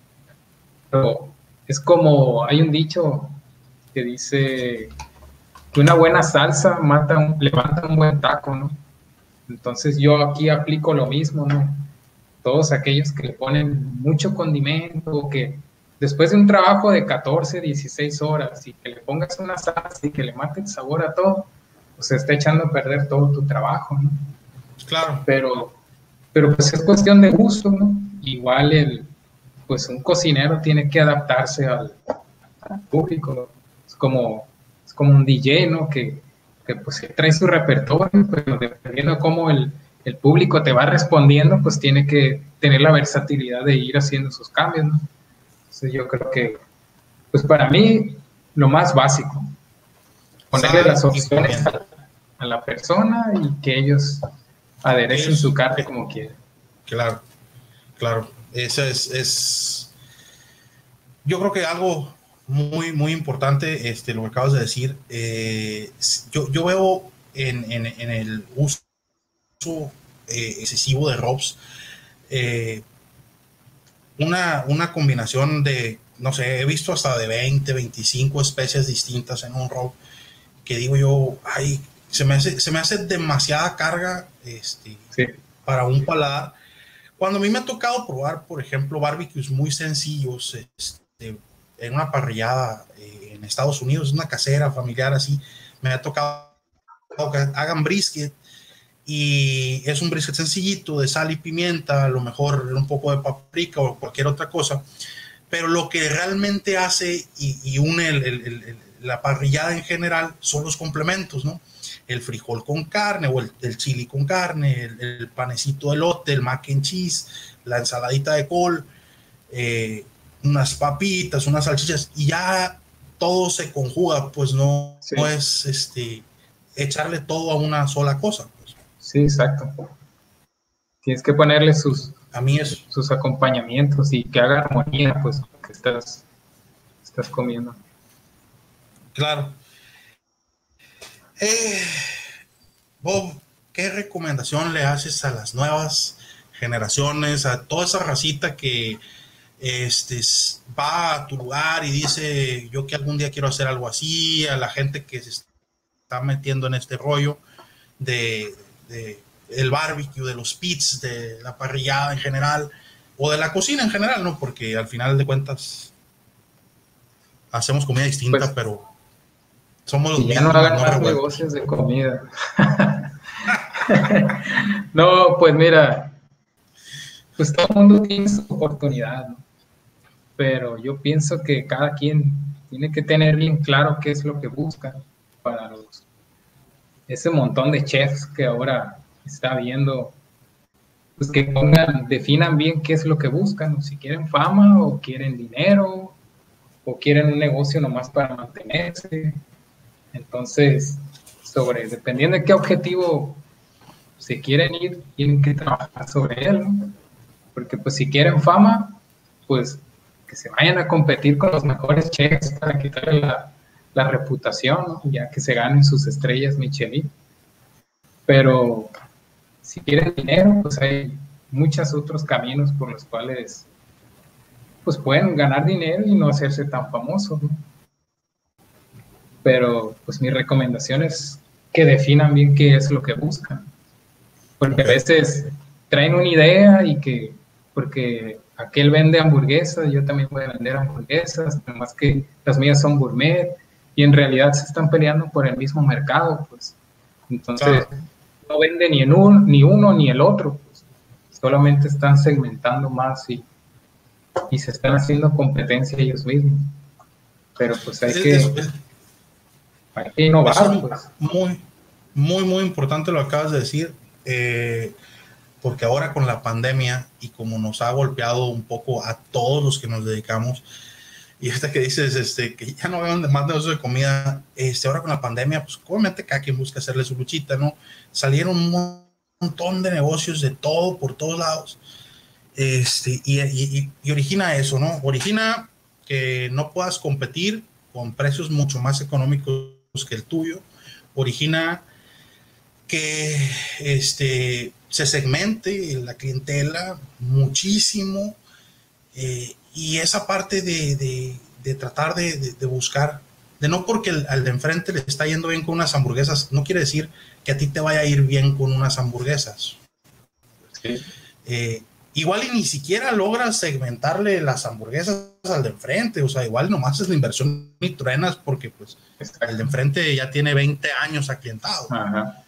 es como, hay un dicho que dice que una buena salsa levanta un buen taco, ¿no? Entonces yo aquí aplico lo mismo, ¿no? Todos aquellos que le ponen mucho condimento, que después de un trabajo de 14, 16 horas y que le pongas una salsa y que le mate el sabor a todo, pues se está echando a perder todo tu trabajo, ¿no? Claro. Pero pues es cuestión de gusto, ¿no? Igual pues un cocinero tiene que adaptarse al público. Es como un DJ, ¿no? Que pues trae su repertorio, pero dependiendo de cómo el público te va respondiendo, pues tiene que tener la versatilidad de ir haciendo sus cambios, ¿no? Entonces yo creo que, pues para mí, lo más básico, ponerle las opciones a la persona y que ellos aderecen su carne como quieren. Claro, claro. Eso es yo creo que algo muy, muy importante, lo que acabas de decir. Yo veo en el uso excesivo de rubs una combinación de, no sé, he visto hasta de 20, 25 especies distintas en un rub, que digo yo, ay, se me hace demasiada carga sí, para un paladar. Cuando a mí me ha tocado probar, por ejemplo, barbecues muy sencillos, en una parrillada en Estados Unidos, una casera familiar así, me ha tocado que hagan brisket, y es un brisket sencillito de sal y pimienta, a lo mejor un poco de paprika o cualquier otra cosa, pero lo que realmente hace y une la parrillada en general son los complementos, ¿no? El frijol con carne o el chili con carne, el panecito de elote, el mac and cheese, la ensaladita de col, unas papitas, unas salchichas, y ya todo se conjuga, pues no es echarle todo a una sola cosa. Pues. Sí, exacto. Tienes que ponerle sus acompañamientos y que haga armonía, pues, lo que estás comiendo. Claro. Bob, ¿qué recomendación le haces a las nuevas generaciones, a toda esa racita que va a tu lugar y dice, yo que algún día quiero hacer algo así, a la gente que se está metiendo en este rollo de el barbecue, de los pits, de la parrillada en general, o de la cocina en general, ¿no? Porque al final de cuentas hacemos comida distinta, pues, pero somos los mismos. Ya no hagan más negocios de comida. No, pues mira, pues todo el mundo tiene su oportunidad, ¿no? Pero yo pienso que cada quien tiene que tener bien claro qué es lo que busca para ese montón de chefs que ahora está viendo, pues que definan bien qué es lo que buscan, si quieren fama o quieren dinero o quieren un negocio nomás para mantenerse. Entonces, dependiendo de qué objetivo se quieren ir, tienen que trabajar sobre él, ¿no? Porque pues si quieren fama, pues que se vayan a competir con los mejores chefs para quitarle la reputación, ¿no? Ya que se ganen sus estrellas Michelin. Pero si quieren dinero, pues hay muchos otros caminos por los cuales pues pueden ganar dinero y no hacerse tan famosos, ¿no? Pero pues mi recomendación es que definan bien qué es lo que buscan. Porque a veces traen una idea porque aquel vende hamburguesas, yo también voy a vender hamburguesas, además que las mías son gourmet, y en realidad se están peleando por el mismo mercado, pues. Entonces, no vende ni uno ni el otro, pues. Solamente están segmentando más y se están haciendo competencia ellos mismos. Pero pues hay que innovar. Eso es pues. muy importante lo que acabas de decir, porque ahora con la pandemia y como nos ha golpeado un poco a todos los que nos dedicamos, y esta que dices que ya no veo más negocios de comida, ahora con la pandemia, pues obviamente cada quien busca hacerle su luchita, ¿no? Salieron un montón de negocios de todo, por todos lados, y origina eso, ¿no? Origina que no puedas competir con precios mucho más económicos que el tuyo, origina que se segmente la clientela muchísimo, y esa parte de tratar de buscar, de no porque al de enfrente le está yendo bien con unas hamburguesas, no quiere decir que a ti te vaya a ir bien con unas hamburguesas. Sí. Igual y ni siquiera logras segmentarle las hamburguesas al de enfrente, o sea, igual nomás es la inversión y truenas porque pues el de enfrente ya tiene 20 años aclientado. Ajá.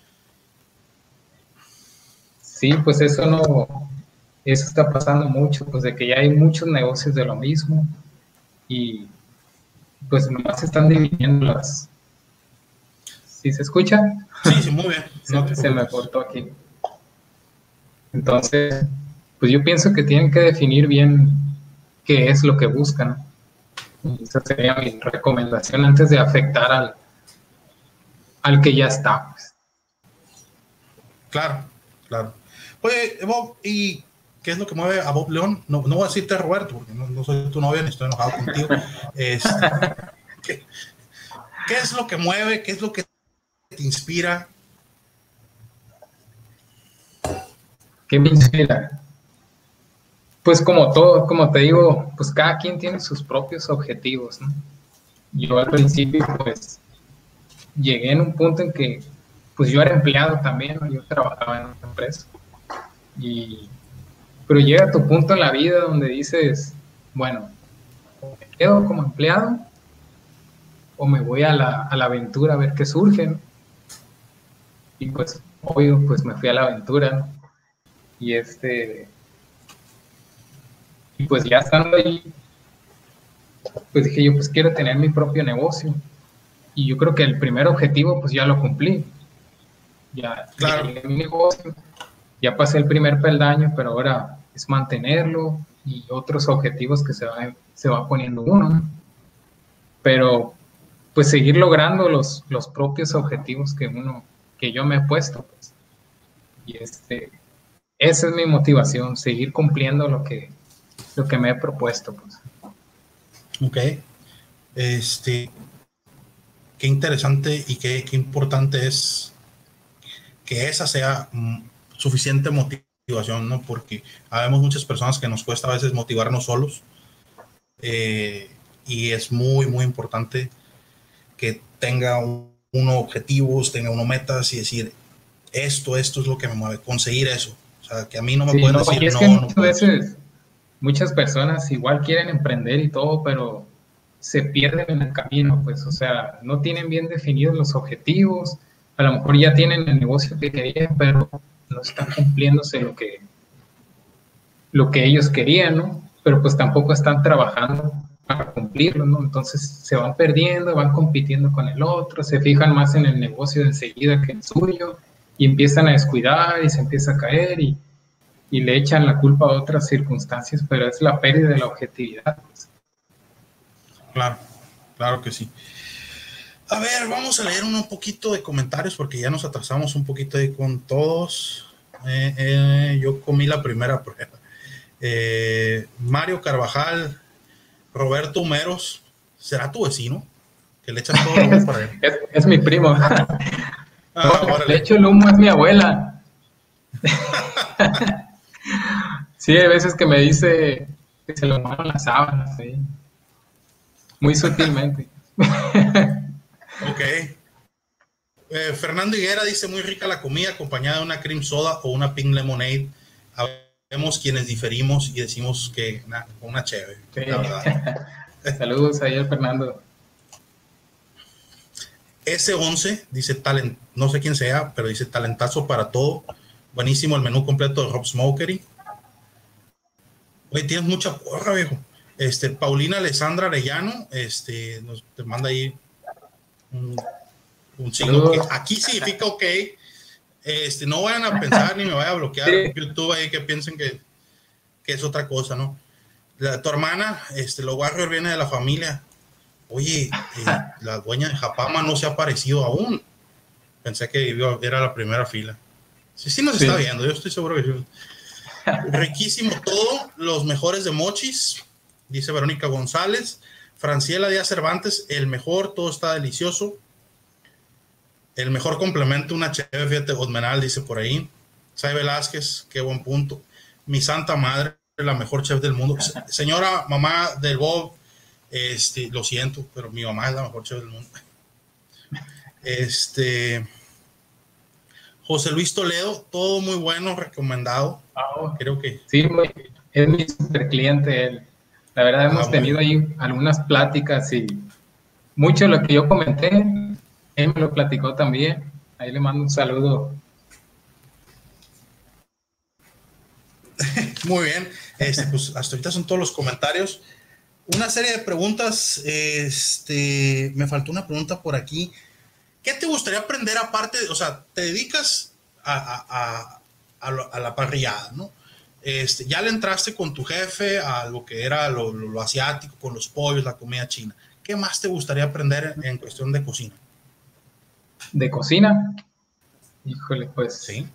Sí, pues eso está pasando mucho, pues de que ya hay muchos negocios de lo mismo y pues nomás se están dividiendo las... ¿Sí se escucha? Sí, muy bien. Se me cortó aquí. Entonces, pues yo pienso que tienen que definir bien qué es lo que buscan. Y esa sería mi recomendación antes de afectar al que ya está. Pues. Claro. Oye, Bob, ¿y qué es lo que mueve a Bob León? No voy a decirte Roberto, porque no soy tu novia ni estoy enojado contigo. ¿Qué es lo que mueve? ¿Qué es lo que te inspira? ¿Qué me inspira? Pues como todo, como te digo, pues cada quien tiene sus propios objetivos, ¿no? Yo al principio, pues, llegué en un punto en que, pues yo era empleado también, ¿no? Yo trabajaba en una empresa. Pero llega tu punto en la vida donde dices, bueno, o me quedo como empleado o me voy a la aventura a ver qué surge, ¿no? Y pues, obvio, pues me fui a la aventura, ¿no? Y y pues ya estando ahí, pues dije yo, pues quiero tener mi propio negocio. Y yo creo que el primer objetivo, pues ya lo cumplí. Ya llegué a mi negocio, ya pasé el primer peldaño, pero ahora es mantenerlo y otros objetivos que se va poniendo uno, ¿no? Pero pues seguir logrando los propios objetivos que yo me he puesto, pues. Y esa es mi motivación, seguir cumpliendo lo que me he propuesto, pues. Ok. Qué interesante y qué importante es que esa sea suficiente motivación, ¿no? Porque habemos muchas personas que nos cuesta a veces motivarnos solos, y es muy importante que tenga uno objetivos, tenga uno metas y decir, esto es lo que me mueve, conseguir eso. O sea, que a mí no me pueden decir, es que muchas veces muchas personas igual quieren emprender y todo, pero se pierden en el camino, pues, o sea, no tienen bien definidos los objetivos, a lo mejor ya tienen el negocio que querían, pero no están cumpliéndose lo que ellos querían, ¿no? Pero pues tampoco están trabajando para cumplirlo, ¿no? Entonces se van perdiendo, van compitiendo con el otro, se fijan más en el negocio de enseguida que el suyo y empiezan a descuidar y se empieza a caer y le echan la culpa a otras circunstancias, pero es la pérdida de la objetividad. Claro que sí. A ver, vamos a leer un poquito de comentarios porque ya nos atrasamos un poquito ahí con todos. Yo comí la primera prueba. Mario Carvajal, Roberto Humeros, ¿será tu vecino? Que le echas todo el humo para él. Es mi primo. De hecho, el humo es mi abuela. Sí, hay veces que me dice que se lo mandan las sábanas, ¿sí? Muy sutilmente. Ok. Fernando Higuera dice, muy rica la comida acompañada de una cream soda o una pink lemonade. A quienes diferimos y decimos que una chévere. Sí. Saludos ahí al Fernando. S11 dice no sé quién sea, pero dice talentazo para todo. Buenísimo el menú completo de Rob Smokery. Oye, tienes mucha porra, viejo. Paulina Alessandra Arellano, te manda ahí un signo que aquí significa ok. No vayan a pensar ni me vaya a bloquear YouTube ahí que piensen que es otra cosa, ¿no? Tu hermana, los Warriors viene de la familia. Oye, la dueña de Japama no se ha aparecido aún. Pensé que era la primera fila. Sí nos está viendo, yo estoy seguro que sí. Riquísimo todo, los mejores de mochis, dice Verónica González. Franciela Díaz Cervantes, el mejor, todo está delicioso. El mejor complemento, una cheve, fíjate, Osmenal, dice por ahí. Sai Velázquez, qué buen punto. Mi santa madre, la mejor chef del mundo. Señora mamá del Bob, lo siento, pero mi mamá es la mejor chef del mundo. José Luis Toledo, todo muy bueno, recomendado. Creo que sí, es mi super cliente él. La verdad hemos tenido ahí algunas pláticas y mucho de lo que yo comenté, él me lo platicó también. Ahí le mando un saludo. Muy bien, pues hasta ahorita son todos los comentarios. Una serie de preguntas, me faltó una pregunta por aquí. ¿Qué te gustaría aprender aparte? O sea, te dedicas a la parrillada, ¿no? Ya le entraste con tu jefe a lo que era lo asiático, con los pollos, la comida china. ¿Qué más te gustaría aprender en cuestión de cocina? ¿De cocina? Híjole, pues. Sí.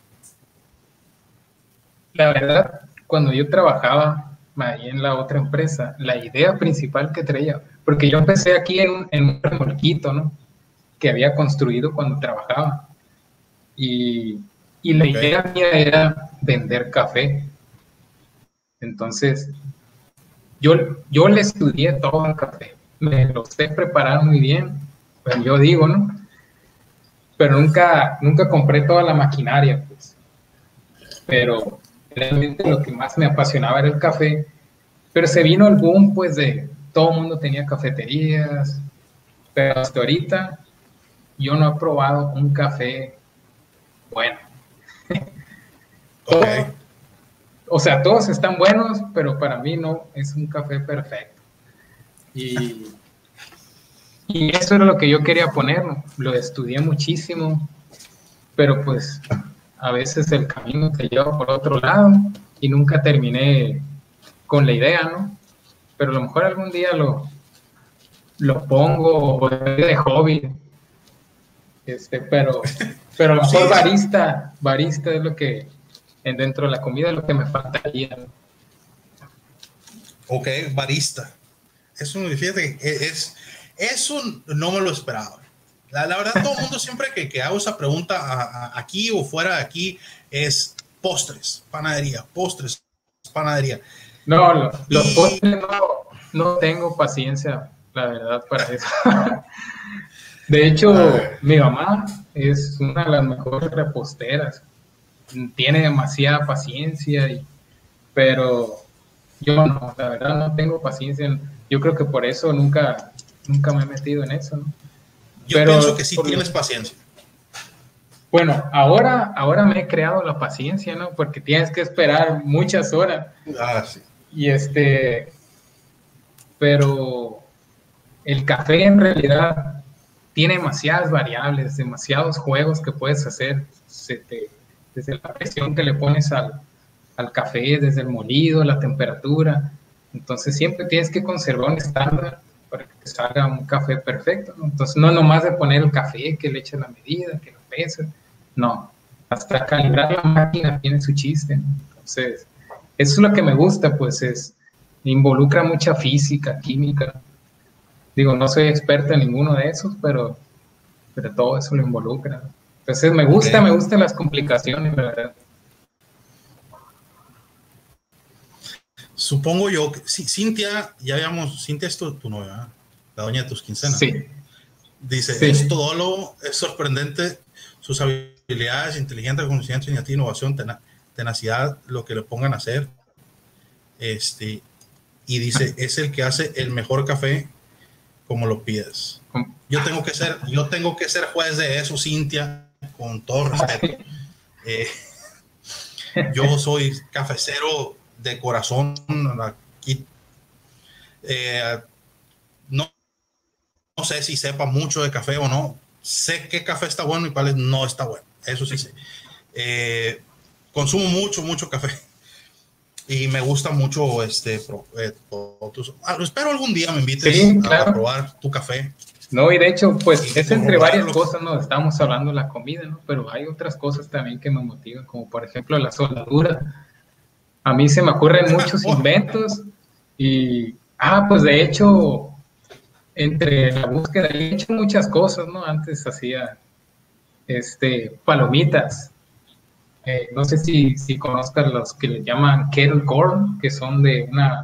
La verdad, cuando yo trabajaba ahí en la otra empresa, la idea principal que traía, porque yo empecé aquí en un remolquito, ¿no? Que había construido cuando trabajaba. Y la idea mía era vender café. Entonces, yo le estudié todo el café. Me lo sé preparar muy bien, pues yo digo, ¿no? Pero nunca compré toda la maquinaria, pues. Pero realmente lo que más me apasionaba era el café. Pero se vino el boom, pues, de todo el mundo tenía cafeterías. Pero hasta ahorita yo no he probado un café bueno. Okay. O sea, todos están buenos, pero para mí no es un café perfecto. Y eso era lo que yo quería poner, ¿no? Lo estudié muchísimo, pero pues a veces el camino te lleva por otro lado y nunca terminé con la idea, ¿no? Pero a lo mejor algún día lo pongo de hobby. Pero a lo mejor barista es lo que dentro de la comida es lo que me faltaría. Ok, barista. Eso, fíjate, eso no me lo esperaba. La verdad, todo el mundo siempre que hago esa pregunta aquí o fuera de aquí es postres, panadería. No, los postres no tengo paciencia, la verdad, para eso. De hecho, mi mamá es una de las mejores reposteras. Tiene demasiada paciencia, pero yo no, la verdad no tengo paciencia. Yo creo que por eso nunca me he metido en eso, ¿no? Yo pienso que sí tienes paciencia. Bueno, ahora me he creado la paciencia, ¿no? Porque tienes que esperar muchas horas. Sí. Y pero el café en realidad tiene demasiadas variables, demasiados juegos que puedes hacer. Desde la presión que le pones al café, desde el molido, la temperatura. Entonces siempre tienes que conservar un estándar para que te salga un café perfecto, ¿no? Entonces no nomás de poner el café, que le eches la medida, que lo peses. No, hasta calibrar la máquina tiene su chiste, ¿no? Entonces, eso es lo que me gusta, pues involucra mucha física, química. Digo, no soy experto en ninguno de esos, pero todo eso lo involucra. Entonces me gustan las complicaciones, la verdad. Supongo yo que sí, Cintia es tu novia, ¿eh? La doña de tus quincenas. Sí. Dice, sí. Es todólogo, es sorprendente sus habilidades, inteligente, conocimiento, innovación, tenacidad lo que le pongan a hacer. Y dice, es el que hace el mejor café como lo pides. Yo tengo que ser juez de eso, Cintia, con todo respeto. Yo soy cafecero de corazón. Aquí, no sé si sepa mucho de café o no. Sé qué café está bueno y cuál no está bueno. Eso sí sé. Consumo mucho café. Y me gusta mucho espero algún día me invites a probar tu café. No, y de hecho, pues es entre varias cosas, ¿no? Estamos hablando de la comida, ¿no? Pero hay otras cosas también que me motivan, como por ejemplo la soldadura. A mí se me ocurren muchos inventos y, pues de hecho, entre la búsqueda he hecho muchas cosas, ¿no? Antes hacía, palomitas. No sé si conozcas los que le llaman kettle corn, que son de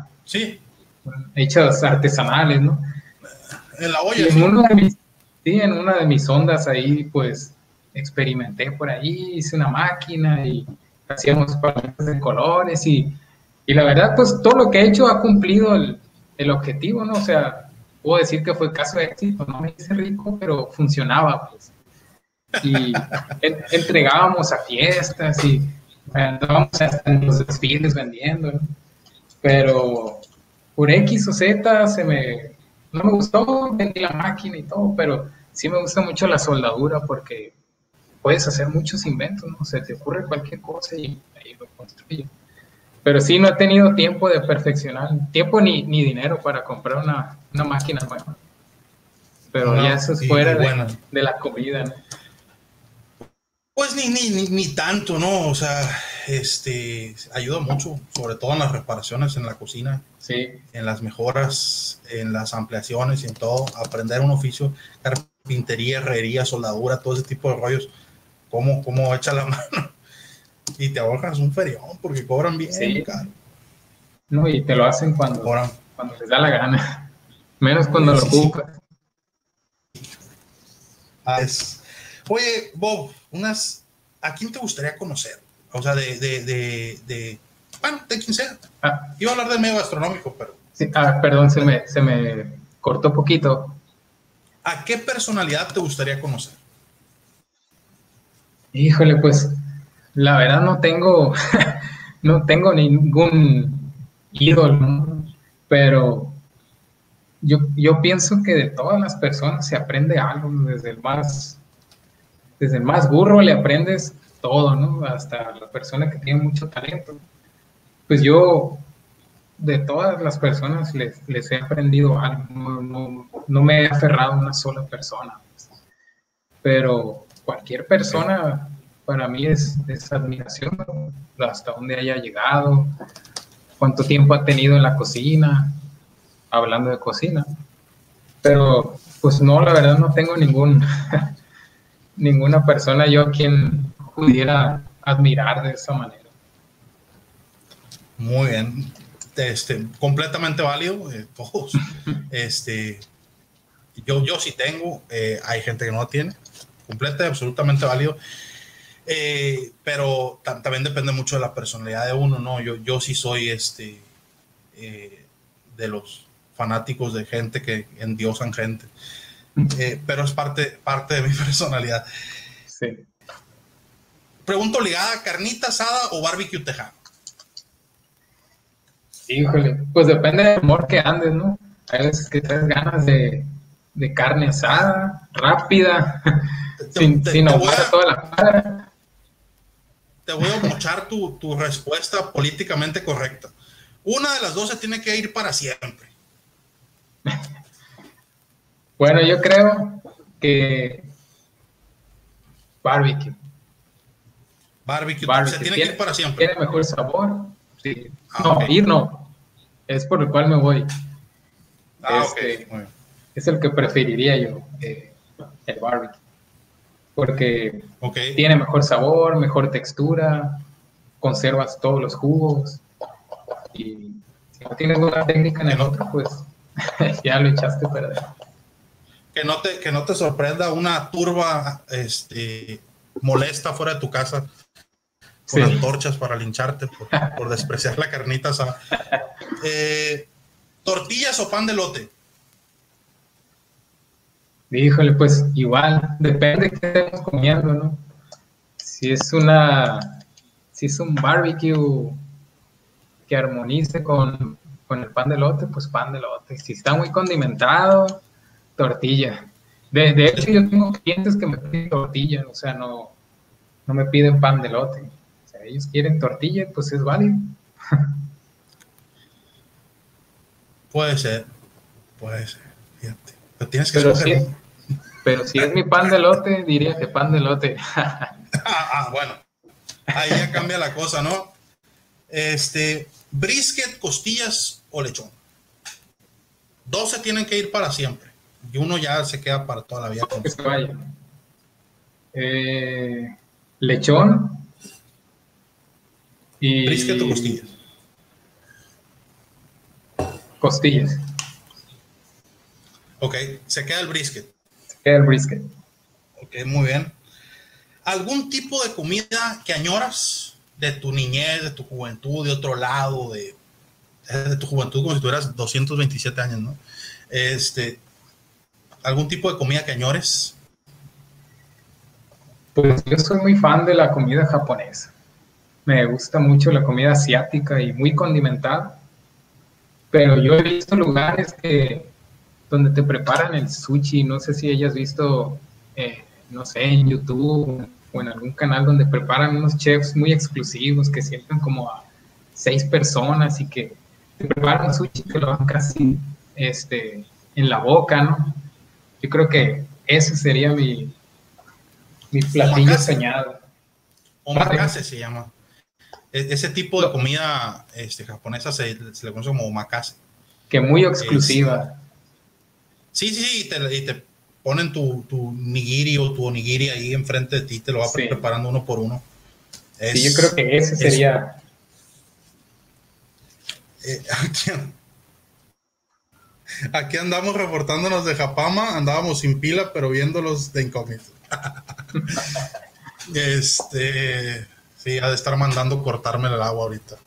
hechas artesanales, ¿no? En la olla. En una de mis ondas ahí, pues, experimenté por ahí, hice una máquina y hacíamos palomitas de colores y la verdad, pues, todo lo que he hecho ha cumplido el objetivo, ¿no? O sea, puedo decir que fue caso de éxito, no me hice rico, pero funcionaba, pues. Y entregábamos a fiestas y andábamos hasta en los desfiles vendiendo, ¿no? Pero por X o Z no me gustó, vendí la máquina y todo, pero sí me gusta mucho la soldadura porque puedes hacer muchos inventos, ¿no? O sea, te ocurre cualquier cosa y ahí lo construyes. Pero sí, no he tenido tiempo de perfeccionar, tiempo ni dinero para comprar una máquina nueva. Pero ya eso es fuera de la comida, ¿no? Pues ni tanto, ¿no? O sea, ayuda mucho, sobre todo en las reparaciones en la cocina, en las mejoras, en las ampliaciones y en todo. Aprender un oficio, carpintería, herrería, soldadura, todo ese tipo de rollos. ¿Cómo echa la mano? Y te ahorras un ferión porque cobran bien caro. No, y te lo hacen cuando les da la gana, menos cuando lo ocupas. Oye, Bob, ¿a quién te gustaría conocer? O sea, de quien sea. Iba a hablar del medio gastronómico, pero... Sí, perdón, se me cortó poquito. ¿A qué personalidad te gustaría conocer? Híjole, pues, la verdad no tengo ningún ídolo, ¿no? Pero yo pienso que de todas las personas se aprende algo, desde el más burro le aprendes todo, ¿no? Hasta la persona que tiene mucho talento. Pues yo, de todas las personas, les he aprendido algo. No me he aferrado a una sola persona. Pero cualquier persona, para mí, es admiración, ¿no? Hasta dónde haya llegado, cuánto tiempo ha tenido en la cocina, hablando de cocina. Pero, pues no, la verdad no tengo ninguna persona yo a quien pudiera admirar de esa manera. Muy bien, completamente válido, todos. Yo sí tengo, hay gente que no lo tiene, completamente, absolutamente válido, pero también depende mucho de la personalidad de uno, ¿no? Yo sí soy de los fanáticos de gente que endiosan gente, pero es parte de mi personalidad. Sí. Pregunta obligada, ¿carnita asada o barbecue tejano? Híjole, pues depende del humor que andes, ¿no? Hay veces que tienes ganas de carne asada, rápida, sin ahogar toda la cara. Te voy a mochar tu respuesta políticamente correcta. Una de las dos se tiene que ir para siempre. Bueno, yo creo que barbecue. Barbecue. Se tiene que ir para siempre. Tiene mejor sabor. Sí. No. Es por el cual me voy. Es el que preferiría yo, el barbecue. Porque tiene mejor sabor, mejor textura, conservas todos los jugos. Y si no tienes buena técnica en el otro, pues ya lo echaste a perder. Que no te sorprenda una turba molesta fuera de tu casa con antorchas para lincharte por despreciar la carnita asada. ¿Tortillas o pan de elote? Híjole, pues igual, depende de qué estemos comiendo, ¿no? Si es un barbecue que armonice con el pan de elote, pues pan de elote. Si está muy condimentado, tortilla. De hecho, yo tengo clientes que me piden tortilla, o sea, no me piden pan de elote. O sea, ellos quieren tortilla, pues es válido. Puede ser, fíjate. Pero tienes que escoger. Pero si es mi pan de elote, diría que pan de elote. Bueno, ahí ya cambia la cosa, ¿no? Brisket, costillas o lechón. 12 tienen que ir para siempre. Y uno ya se queda para toda la vida. Que se vaya. Lechón. Y brisket o costillas. Costillas. Ok, se queda el brisket. Ok, muy bien. ¿Algún tipo de comida que añoras de tu niñez, de tu juventud, de otro lado, de tu juventud, como si tuvieras 227 años, ¿no? ¿Algún tipo de comida que añores? Pues yo soy muy fan de la comida japonesa. Me gusta mucho la comida asiática y muy condimentada. Pero yo he visto lugares donde te preparan el sushi. No sé si hayas visto, no sé, en YouTube o en algún canal donde preparan unos chefs muy exclusivos que sientan como a 6 personas y que te preparan sushi que lo van casi en la boca, ¿no? Yo creo que ese sería mi platillo soñado. Omakase se llama. Ese tipo de comida japonesa se le conoce como omakase. Que muy exclusiva. Sí, y te ponen tu nigiri o tu onigiri ahí enfrente de ti, te lo va preparando uno por uno. Sí, yo creo que ese sería... Aquí andamos reportándonos de Japama, andábamos sin pila, pero viéndolos de incógnito. Sí, ha de estar mandando cortarme el agua ahorita.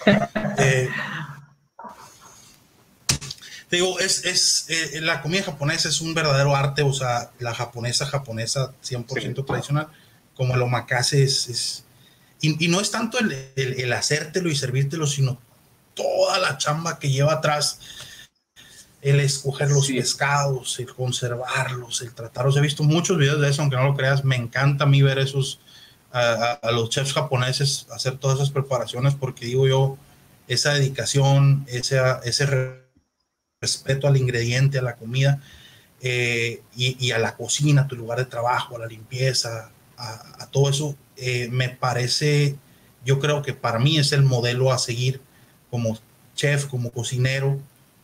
Te digo, la comida japonesa es un verdadero arte, o sea, la japonesa 100% tradicional, como el omakase y no es tanto el hacértelo y servírtelo, sino toda la chamba que lleva atrás, el escoger los pescados, el conservarlos, el tratarlos. He visto muchos videos de eso, aunque no lo creas. Me encanta a mí ver a los chefs japoneses hacer todas esas preparaciones, porque digo yo, esa dedicación, ese respeto al ingrediente, a la comida, y a la cocina, a tu lugar de trabajo, a la limpieza, a todo eso, me parece, yo creo que para mí es el modelo a seguir como chef, como cocinero.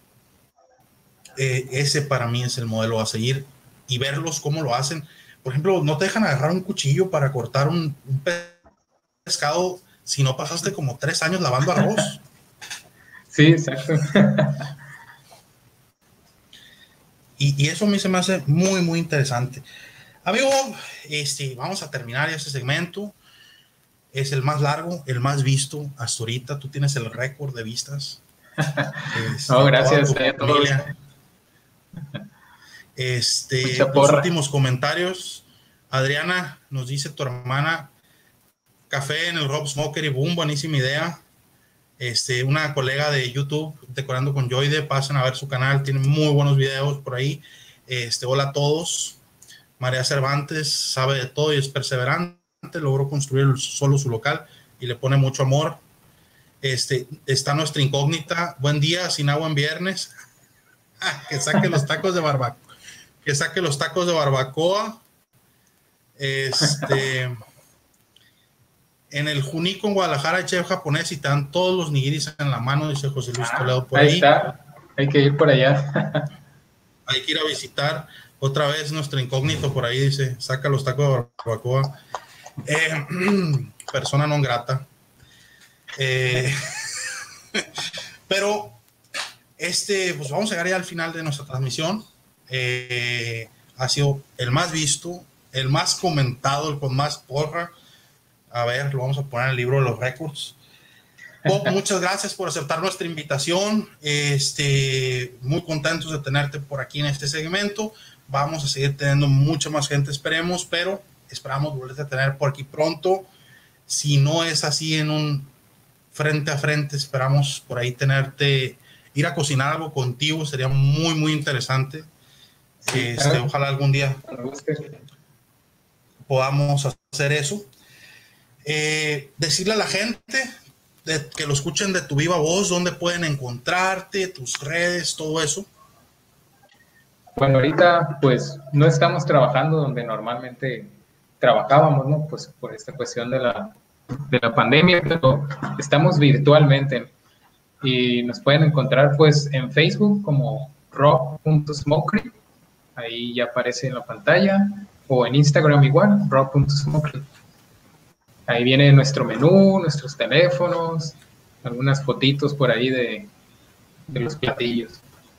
Ese para mí es el modelo a seguir, y verlos cómo lo hacen. Por ejemplo, no te dejan agarrar un cuchillo para cortar un pescado si no pasaste como 3 años lavando arroz. Sí, exacto. Y eso a mí se me hace muy, muy interesante. Amigo, vamos a terminar ya este segmento. Es el más largo, el más visto hasta ahorita. Tú tienes el récord de vistas. No, gracias a todos. Los últimos comentarios. Adriana nos dice: tu hermana, café en el Rob Smoker y boom, buenísima idea. Una colega de YouTube, Decorando con Joyde, pasen a ver su canal, tiene muy buenos videos por ahí. Hola a todos. María Cervantes sabe de todo y es perseverante, logró construir solo su local y le pone mucho amor. Está nuestra incógnita: buen día, sin agua en viernes. Que saque los tacos de barbacoa. Que saque los tacos de barbacoa. En el Junico, en Guadalajara, hay chef japonés y te dan todos los nigiris en la mano, dice José Luis Toledo por ahí. Ahí está, hay que ir por allá. Hay que ir a visitar. Otra vez nuestro incógnito por ahí dice: saca los tacos de barbacoa. Persona non grata. Pero pues vamos a llegar ya al final de nuestra transmisión. Ha sido el más visto, el más comentado, el con más porra. A ver, lo vamos a poner en el libro de los récords. Bob, muchas gracias por aceptar nuestra invitación. Muy contentos de tenerte por aquí en este segmento. Vamos a seguir teniendo mucha más gente, esperemos, pero esperamos volverte a tener por aquí pronto. Si no es así en un frente a frente, esperamos por ahí tenerte, ir a cocinar algo contigo, sería muy, muy interesante. Sí, ojalá algún día podamos hacer eso. Decirle a la gente que lo escuchen de tu viva voz, dónde pueden encontrarte, tus redes, todo eso. Bueno, ahorita pues no estamos trabajando donde normalmente trabajábamos, ¿no? Pues por esta cuestión de la pandemia, pero estamos virtualmente y nos pueden encontrar pues en Facebook como rob.smokery, ahí ya aparece en la pantalla, o en Instagram igual, rob.smokery. Ahí viene nuestro menú, nuestros teléfonos, algunas fotitos por ahí de los platillos.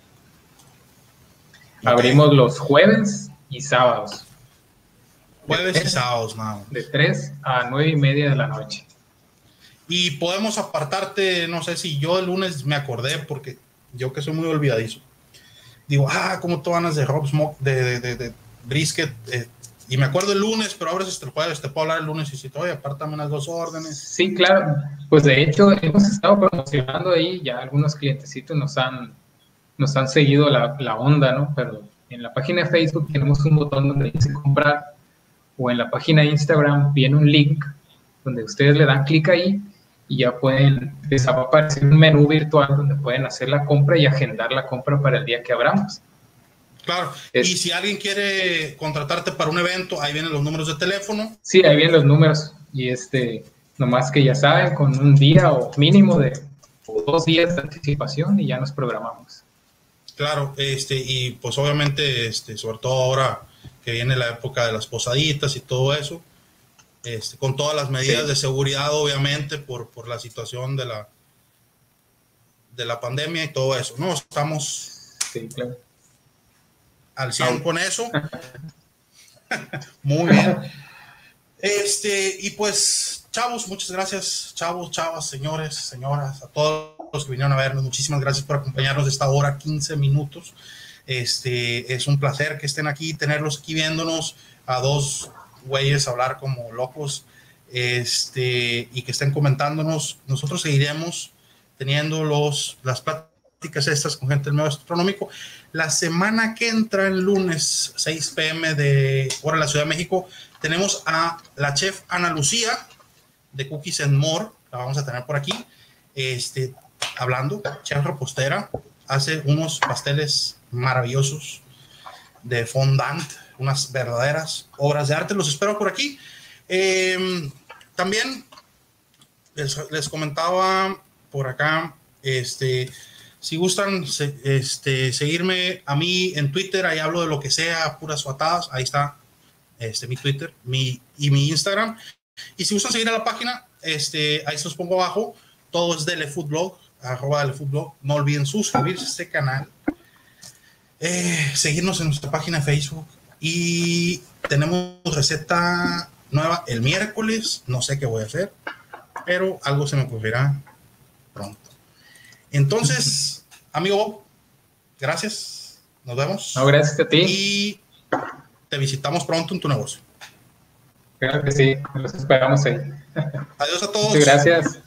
Okay. Abrimos los jueves y sábados. Jueves y sábados, nada. De 3 a 9:30 de la noche. Y podemos apartarte, no sé si yo el lunes me acordé, porque yo que soy muy olvidadizo. Digo, ¿cómo tú ganas de Rob Smoke, de brisket? Y me acuerdo el lunes, pero ahora el jueves, te puedo hablar el lunes y si oye, apártame unas 2 órdenes. Sí, claro. Pues de hecho, hemos estado promocionando ahí, ya algunos clientecitos nos han seguido la onda, ¿no? Pero en la página de Facebook tenemos un botón donde dice comprar, o en la página de Instagram viene un link donde ustedes le dan clic ahí y ya les va a aparecer un menú virtual donde pueden hacer la compra y agendar la compra para el día que abramos. Claro, y si alguien quiere contratarte para un evento, ahí vienen los números de teléfono. Sí, ahí vienen los números y nomás que ya saben, con un día o mínimo o 2 días de anticipación y ya nos programamos. Claro, y pues obviamente, sobre todo ahora que viene la época de las posaditas y todo eso, con todas las medidas de seguridad, obviamente, por la situación de la pandemia y todo eso, ¿no? Estamos claro, al 100 con eso. Muy bien. Y pues, chavos, muchas gracias, chavos, chavas, señores, señoras, a todos los que vinieron a vernos, muchísimas gracias por acompañarnos de esta hora, 15 minutos. Es un placer que estén aquí, tenerlos aquí viéndonos, a 2 güeyes hablar como locos, y que estén comentándonos. Nosotros seguiremos teniendo las pláticas estas con gente del medio astronómico. La semana que entra, el lunes, 6 p.m. de hora de la Ciudad de México, tenemos a la chef Ana Lucía de Cookies and More, la vamos a tener por aquí, hablando, chef repostera, hace unos pasteles maravillosos de fondant, unas verdaderas obras de arte. Los espero por aquí. También les comentaba por acá, si gustan seguirme a mí en Twitter, ahí hablo de lo que sea, puras patadas, ahí está mi Twitter y mi Instagram. Y si gustan seguir a la página, ahí se los pongo abajo, todo es @delefoodblog, @delefoodblog. No olviden suscribirse a este canal, seguirnos en nuestra página de Facebook, y tenemos receta nueva el miércoles. No sé qué voy a hacer, pero algo se me ocurrirá pronto. Entonces, amigo Bob, gracias, nos vemos. No, gracias a ti. Y te visitamos pronto en tu negocio. Claro que sí, los esperamos ahí. Adiós a todos. Muchas gracias.